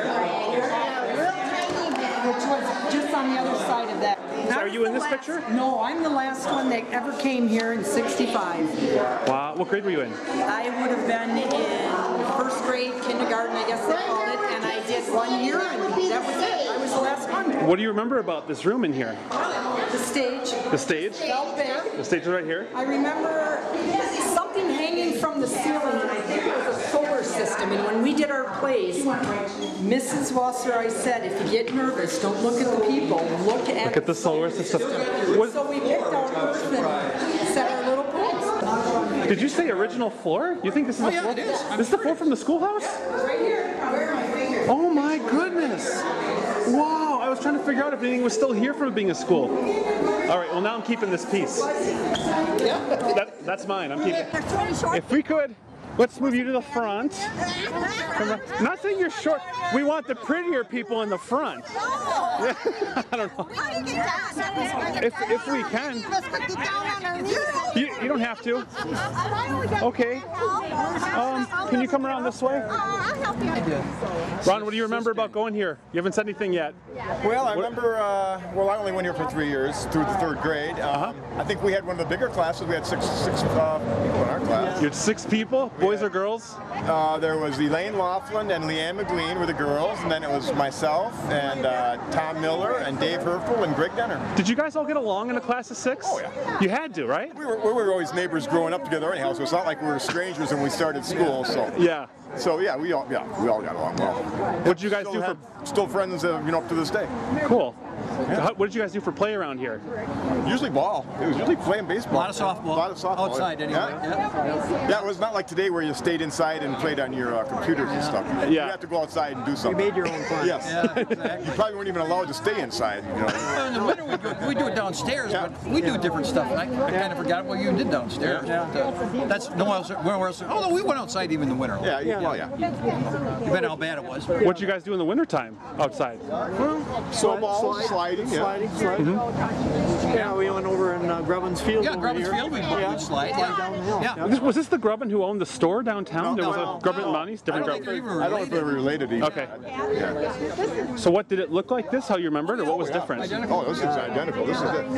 which was just on the other side of that. Are you in this picture? No, I'm the last one that ever came here in '65. Wow. What grade were you in? I would have been in first grade, kindergarten, I guess they called it, and I did 1 year, and that was it. I was the last one. What do you remember about this room in here? The stage. The stage? Felt big. The stage is right here? I remember something hanging from the ceiling, and I think it was a solar system. And when we did our plays, Mrs. Wasser, I said, if you get nervous, don't look at the people, look at the solar system. So we picked out Earth and set our little plays. Did you say original floor? You think this is the floor? It is. This is the floor from the schoolhouse? Right here. Oh my goodness! Wow, I was trying to figure out if anything was still here from it being a school. All right, well now I'm keeping this piece. That's mine, I'm keeping it. If we could, let's move you to the front. Not saying you're short, we want the prettier people in the front. I don't know. If we can. You don't have to. Okay. Can you come around this way? Ron, what do you remember about going here? You haven't said anything yet. Well, I remember, well, I only went here for 3 years, through the 3rd grade. I think we had one of the bigger classes. We had six people in our class. You had 6 people? Boys or girls? There was Elaine Laughlin and Leanne McLean were the girls, and then it was myself and Tom Miller and Dave Herfel and Greg Denner. Did you guys all get along in a class of 6? Oh, yeah. You had to, right? We were always neighbors growing up together anyhow, so it's not like we were strangers when we started school. So yeah. So yeah, we all got along well. What did you guys do for? Still friends, up to this day. Cool. Yeah. What did you guys do for play around here? Usually ball. It was usually playing baseball. A lot of softball. A lot of softball. Outside anyway. Yeah, it was not like today where you stayed inside and played on your computers and stuff. Yeah. You have to go outside and do something. You made your own fun. Yes. Yeah, exactly. You probably weren't even allowed to stay inside. Well, in the winter we do it downstairs, but we do different stuff. I kind of forgot what you did downstairs. Yeah. That's nowhere else. Although we went outside even in the winter. Yeah. Depending on how bad it was. What did you guys do in the wintertime outside? Snowball, sliding. Yeah, we went over in Grubbin's Field. Yeah, Grubbin's Field, we'd slide. Yeah. Was this the Grubbin who owned the store downtown? There was a Grubbin and Monty's? Different Grubbin. I don't know if they were related either. Okay. So what did it look like this? How you remembered, or what was different? Oh, this is identical. This is it.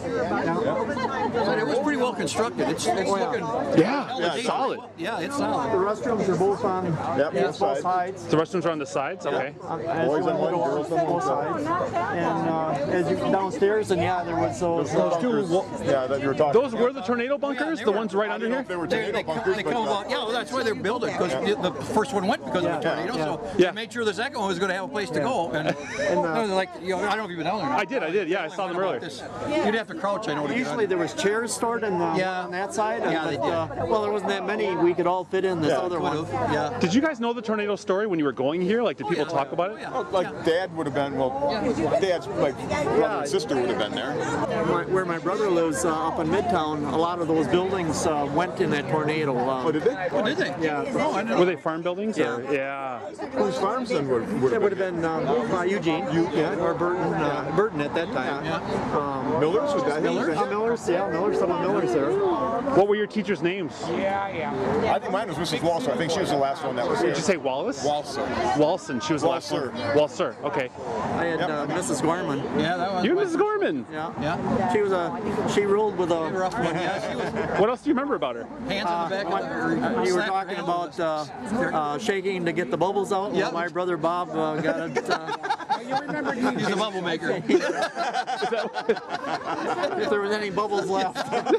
But it was pretty well constructed. It's looking. Yeah, solid. Yeah, it's solid. The restrooms are both on both sides. The restrooms are on the sides? Okay. Boys on one, girls on both sides. And as you downstairs, and there was those two. Yeah, that you were talking. Those were the tornado bunkers, the ones right under here. They were tornado bunkers. They come about. Yeah, well, that's why they're building, because the first one went because of the tornado. So they made sure the second one was going to have a place to go. And like, I don't know if you've been down there. I did. Yeah, I saw them earlier. You'd have to crouch. I know. Usually there was chairs stored on that side. Yeah, they did. Well, there wasn't that many. We could all fit in this other one. Yeah. Did you guys know the tornado story when you were going here? Like, did people talk about it? Like Dad would have been. Well, Dad's like brother and sister would have been there. Where my brother lives up in Midtown, a lot of those buildings went in that tornado. Oh, did they? Oh, did they? Yeah. Oh, I know. Were they farm buildings? Yeah. Or? Yeah. Whose farms then would It would have been Eugene, or Burton at that time. Yeah. Miller's? Was that Millers, yeah, Millers, some of Millers there. What were your teachers' names? I think mine was Mrs. Walser. I think she was the last one that was there. Did you say Wallace? Walser. Walson. She was the last one. Walser. Okay. I had Mrs. Gorman. Yeah, that was. You, Mrs. Gorman. Yeah. Yeah. She was she ruled with a Rough one. Yeah, she was. What else do you remember about her? Hands on the back of the. You were talking about shaking to get the bubbles out. Yep. Well, my brother Bob got it. You remember he's a bubble maker. If there was any bubbles left.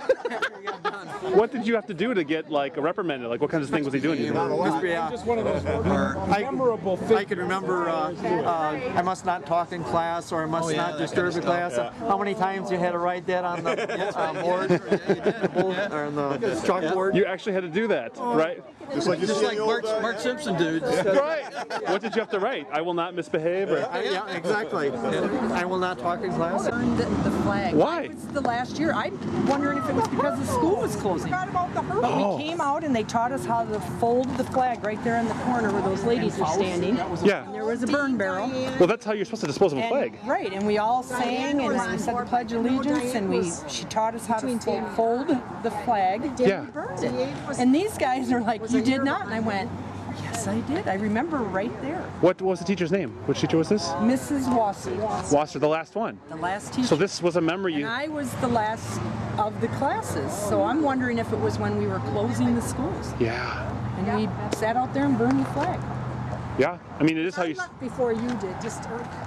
What did you have to do to get like reprimanded? Like what kinds of things was he doing? Just one of those memorable things. I can remember I must not talk in class, or I must not disturb the class. Yeah. How many times you had to write that on the board? Or on the chalkboard? You actually had to do that, right? Just like Bart Simpson, dude. Right. What did you have to write? I will not misbehave? Or? Yeah, exactly. I will not talk in class. The flag. Why? It was the last year. I'm wondering if it was because the school was closing. I forgot about the hurt. But we came out and they taught us how to fold the flag right there in the corner where those ladies were standing. Yeah. And there was a burn barrel. Well, that's how you're supposed to dispose of a flag. Right, and we all sang and we said the Pledge of Allegiance, and she taught us how to fold the flag. Yeah. We burned it. And these guys are like, you did not. And I went, yes, I did. I remember right there. What was the teacher's name? Which teacher was this? Mrs. Wasser. Wasser, the last one. The last teacher. So this was a memory you... And I was the last of the classes, so I'm wondering if it was when we were closing the schools. Yeah. And we sat out there and burned the flag. Yeah. I mean, it is how you... Before you did, just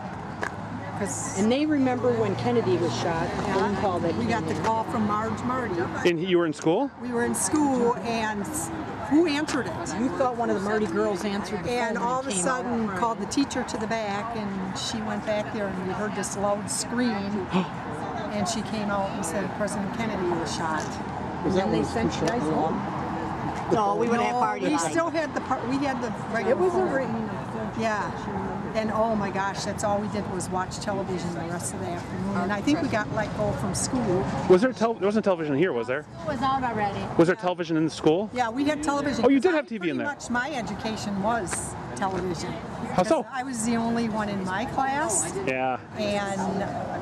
and they remember when Kennedy was shot. Phone call that we got the call from Marge Marty. And you were in school? We were in school, and who answered it? You thought one of the Marty girls answered the phone. And all of a came sudden out. called the teacher to the back, and she went back there, and we heard this loud scream. And she came out and said President Kennedy was shot. And then they sent you guys home. No, we would have party. We still had we had the regular. It was a phone. ring. Yeah. And oh my gosh, that's all we did was watch television the rest of the afternoon. And I think we got let go from school. Was there there wasn't television here, was there? It was out already. Was there television in the school? Yeah, we had television. Oh, you did have TV in there. Pretty much my education was television. How so? I was the only one in my class. Yeah. And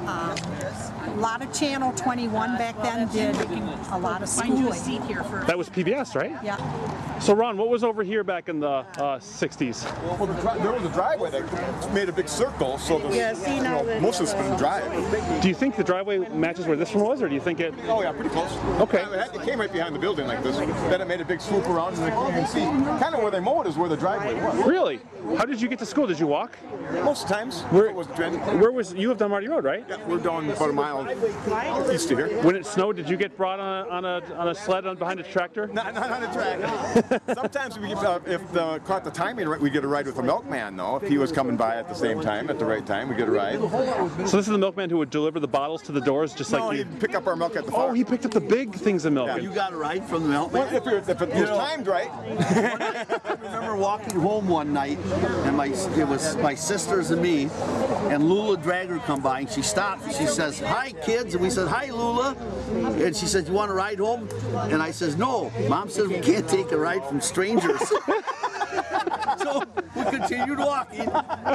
a lot of Channel 21 back then did a lot of schooling. That was PBS, right? Yeah. So Ron, what was over here back in the 60s? Well, there was a driveway that made a big circle, so most of it's been dry. Do you think the driveway matches where this one was, or do you think it... Oh yeah, pretty close. Okay. It came right behind the building like this. Then it made a big swoop around, and you can see kind of where they mowed is where the driveway was. Really? How did you get to school? Did you walk? Most times. Where was you have Dunmarty Road, right? Yeah, we're down about a mile east of here. When it snowed, did you get brought on a sled behind a tractor? Not on a track. Sometimes we if caught the timing right, we get a ride with the milkman though. If he was coming by at the same time, at the right time, we get a ride. So this is the milkman who would deliver the bottles to the doors, just like you? He'd pick up our milk at the farm. Oh, he picked up the big things of milk. Yeah. You got a ride from the milkman? Well, if it was timed right. I remember walking home one night, and it was my sisters and me, and Lula Dragger come by, and she stopped, and she says, "Hi, kids," and we said, "Hi, Lula," and she said, "You want to ride home?" And I says, "No, Mom says we can't take a ride from strangers." So we continued walking.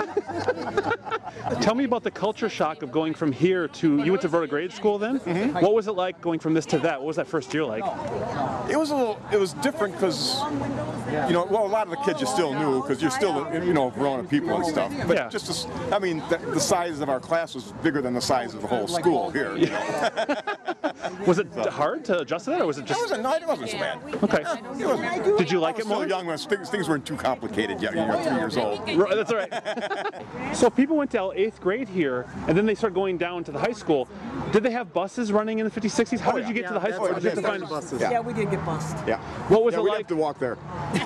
Tell me about the culture shock of going from here to, you went to Verta grade school then? Mm-hmm. What was it like going from this to that? What was that first year like? It was different because, a lot of the kids you still knew because you're still, grown-up people and stuff. But yeah. The size of our class was bigger than the size of the whole school here. Was it hard to adjust to that, or was it just? It wasn't so bad. Okay. Did you like it more? Young when things weren't too complicated yet. You're 3 years old. Right, that's all right. So people went to 8th grade here, and then they started going down to the high school. Did they have buses running in the 50s, 60s? How did you get to the high school? Did you have to find buses? Yeah, we did get bused. Yeah. What was it we like? Have to walk there.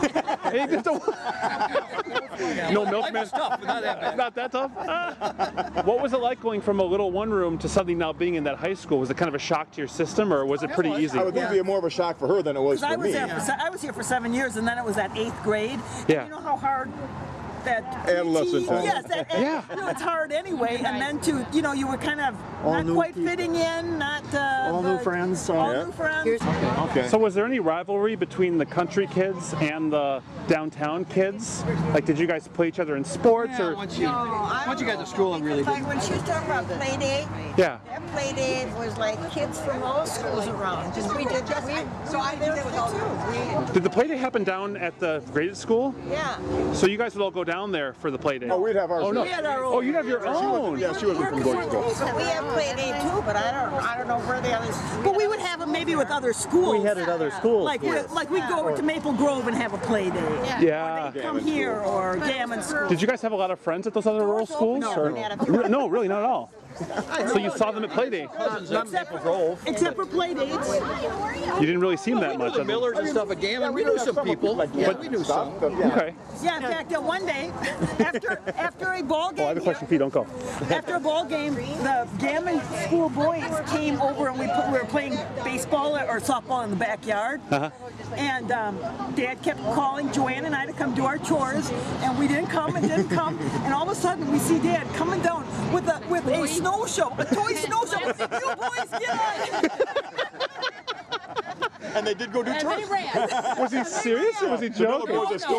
No milkman. Not that tough. What was it like going from a little one room to something now being in that high school? Was it kind of a shock to your system, or was it pretty easy? I would think it'd be more of a shock for her than it was for me. I was here for 7 years, and then it was at 8th grade. Yeah. You know how hard that adolescent time. Yes, you know, it's hard anyway, and then to, you know, you were kind of not quite fitting in, not all new friends. all new friends. Okay. So was there any rivalry between the country kids and the downtown kids? Like, did you guys play each other in sports or? Once you got to school, and really Like didn't. when she was talking about play day, Yeah. that play day was like kids from all schools around. Just we did that. So I did that with all too. Did the play day happen down at the graded school? Yeah. So you guys would all go down there for the play day? Oh, we'd have ours. Oh, no. We had our own. Oh, you'd have your own. Yeah, she wasn't from Gordon School. So we have play day too, but I don't know where the others. But we would have them maybe with other schools. We had it at other schools. Like we'd go over to Maple Grove and have a play day. Yeah. Come here or Gammon School. Did you guys have a lot of friends at those other rural schools? No. Or? No, really, not at all. So you saw them at play day? Not Maple Grove. Except for play dates. You didn't really see them that much. The Millers and stuff at Gammon, we knew some people. Yeah, we knew some. Okay. Yeah, in fact, one day, after a ball game, Oh, I have a question for you. Don't go. after a ball game, the Gammon School boys came over and we were playing baseball or softball in the backyard. And Dad kept calling Joanne and I to come do our chores, and we didn't come and didn't come. And all of a sudden, we see Dad coming down with a snow show, a toy snow show. You boys get on! And they did go do chores. Was he serious or was he joking?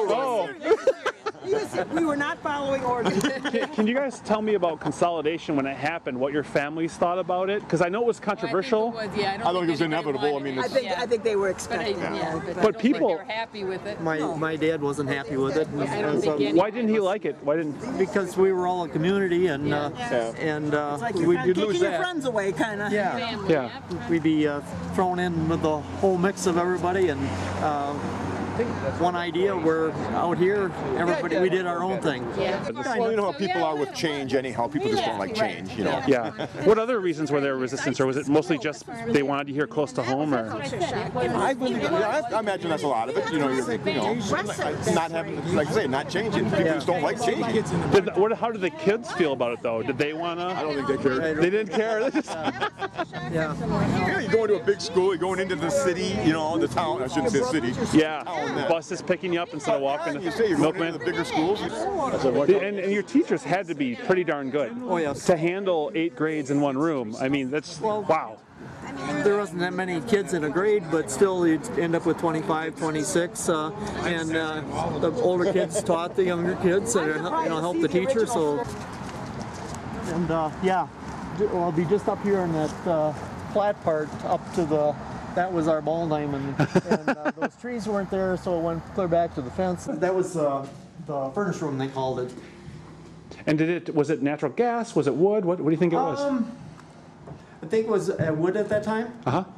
We were not following orders. Can you guys tell me about consolidation when it happened? What your families thought about it? Because I know it was controversial. I think it was inevitable. I mean, I think they were expecting. But people. They were happy with it. My dad wasn't happy with it. Why didn't he like it? Why didn't? Because we were all a community, and It's like you're we kind of did lose taking your that. friends away, kind of. Yeah. We'd be thrown in with the whole mix of everybody, and one idea, we're out here, everybody, we did our own thing. Well, you know how people are with change anyhow. People just don't like change, you know. Yeah. What other reasons were there resistance, or was it mostly just they wanted you here close to home, or? I imagine that's a lot of it. You know, not having, like I say, not changing. People just don't like changing. How did the kids feel about it though? Did they want to? I don't think they cared. They didn't care. They just... Yeah, you're going to a big school, you're going into the city, you know, the town. I shouldn't say city. Yeah. Buses picking you up instead of walking. You say you're going into the bigger schools. And your teachers had to be pretty darn good. Oh, yes. To handle 8 grades in one room. I mean, that's wow. There wasn't that many kids in a grade, but still you'd end up with 25, 26, and the older kids taught the younger kids, and helped the teacher. So, and yeah, well, I'll be just up here in that flat part up to the. That was our ball diamond, and those trees weren't there, so it went clear back to the fence. That was the furnace room, they called it. And was it natural gas? Was it wood? What do you think it was? I think it was wood at that time.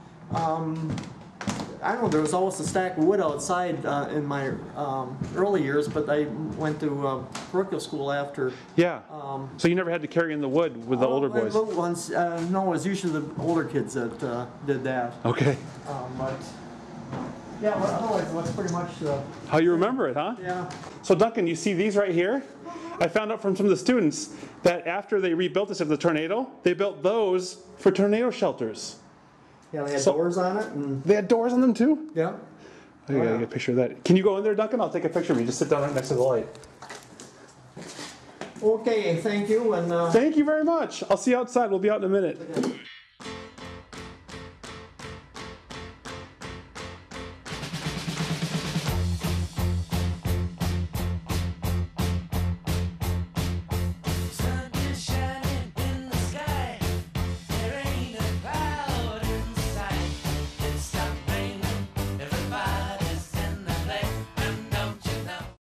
I don't know, there was always a stack of wood outside in my early years, but I went to parochial school after. Yeah. So you never had to carry in the wood with the older boys? No, it was usually the older kids that did that. Okay. But yeah, otherwise that's pretty much how you remember it, huh? Yeah. So Duncan, you see these right here? I found out from some of the students that after they rebuilt this after the tornado, they built those for tornado shelters. Yeah, they had doors on it. And they had doors on them too? Yeah. I gotta get a picture of that. Can you go in there, Duncan? I'll take a picture of you. Just sit down right next to the light. Okay, thank you. And thank you very much. I'll see you outside. We'll be out in a minute.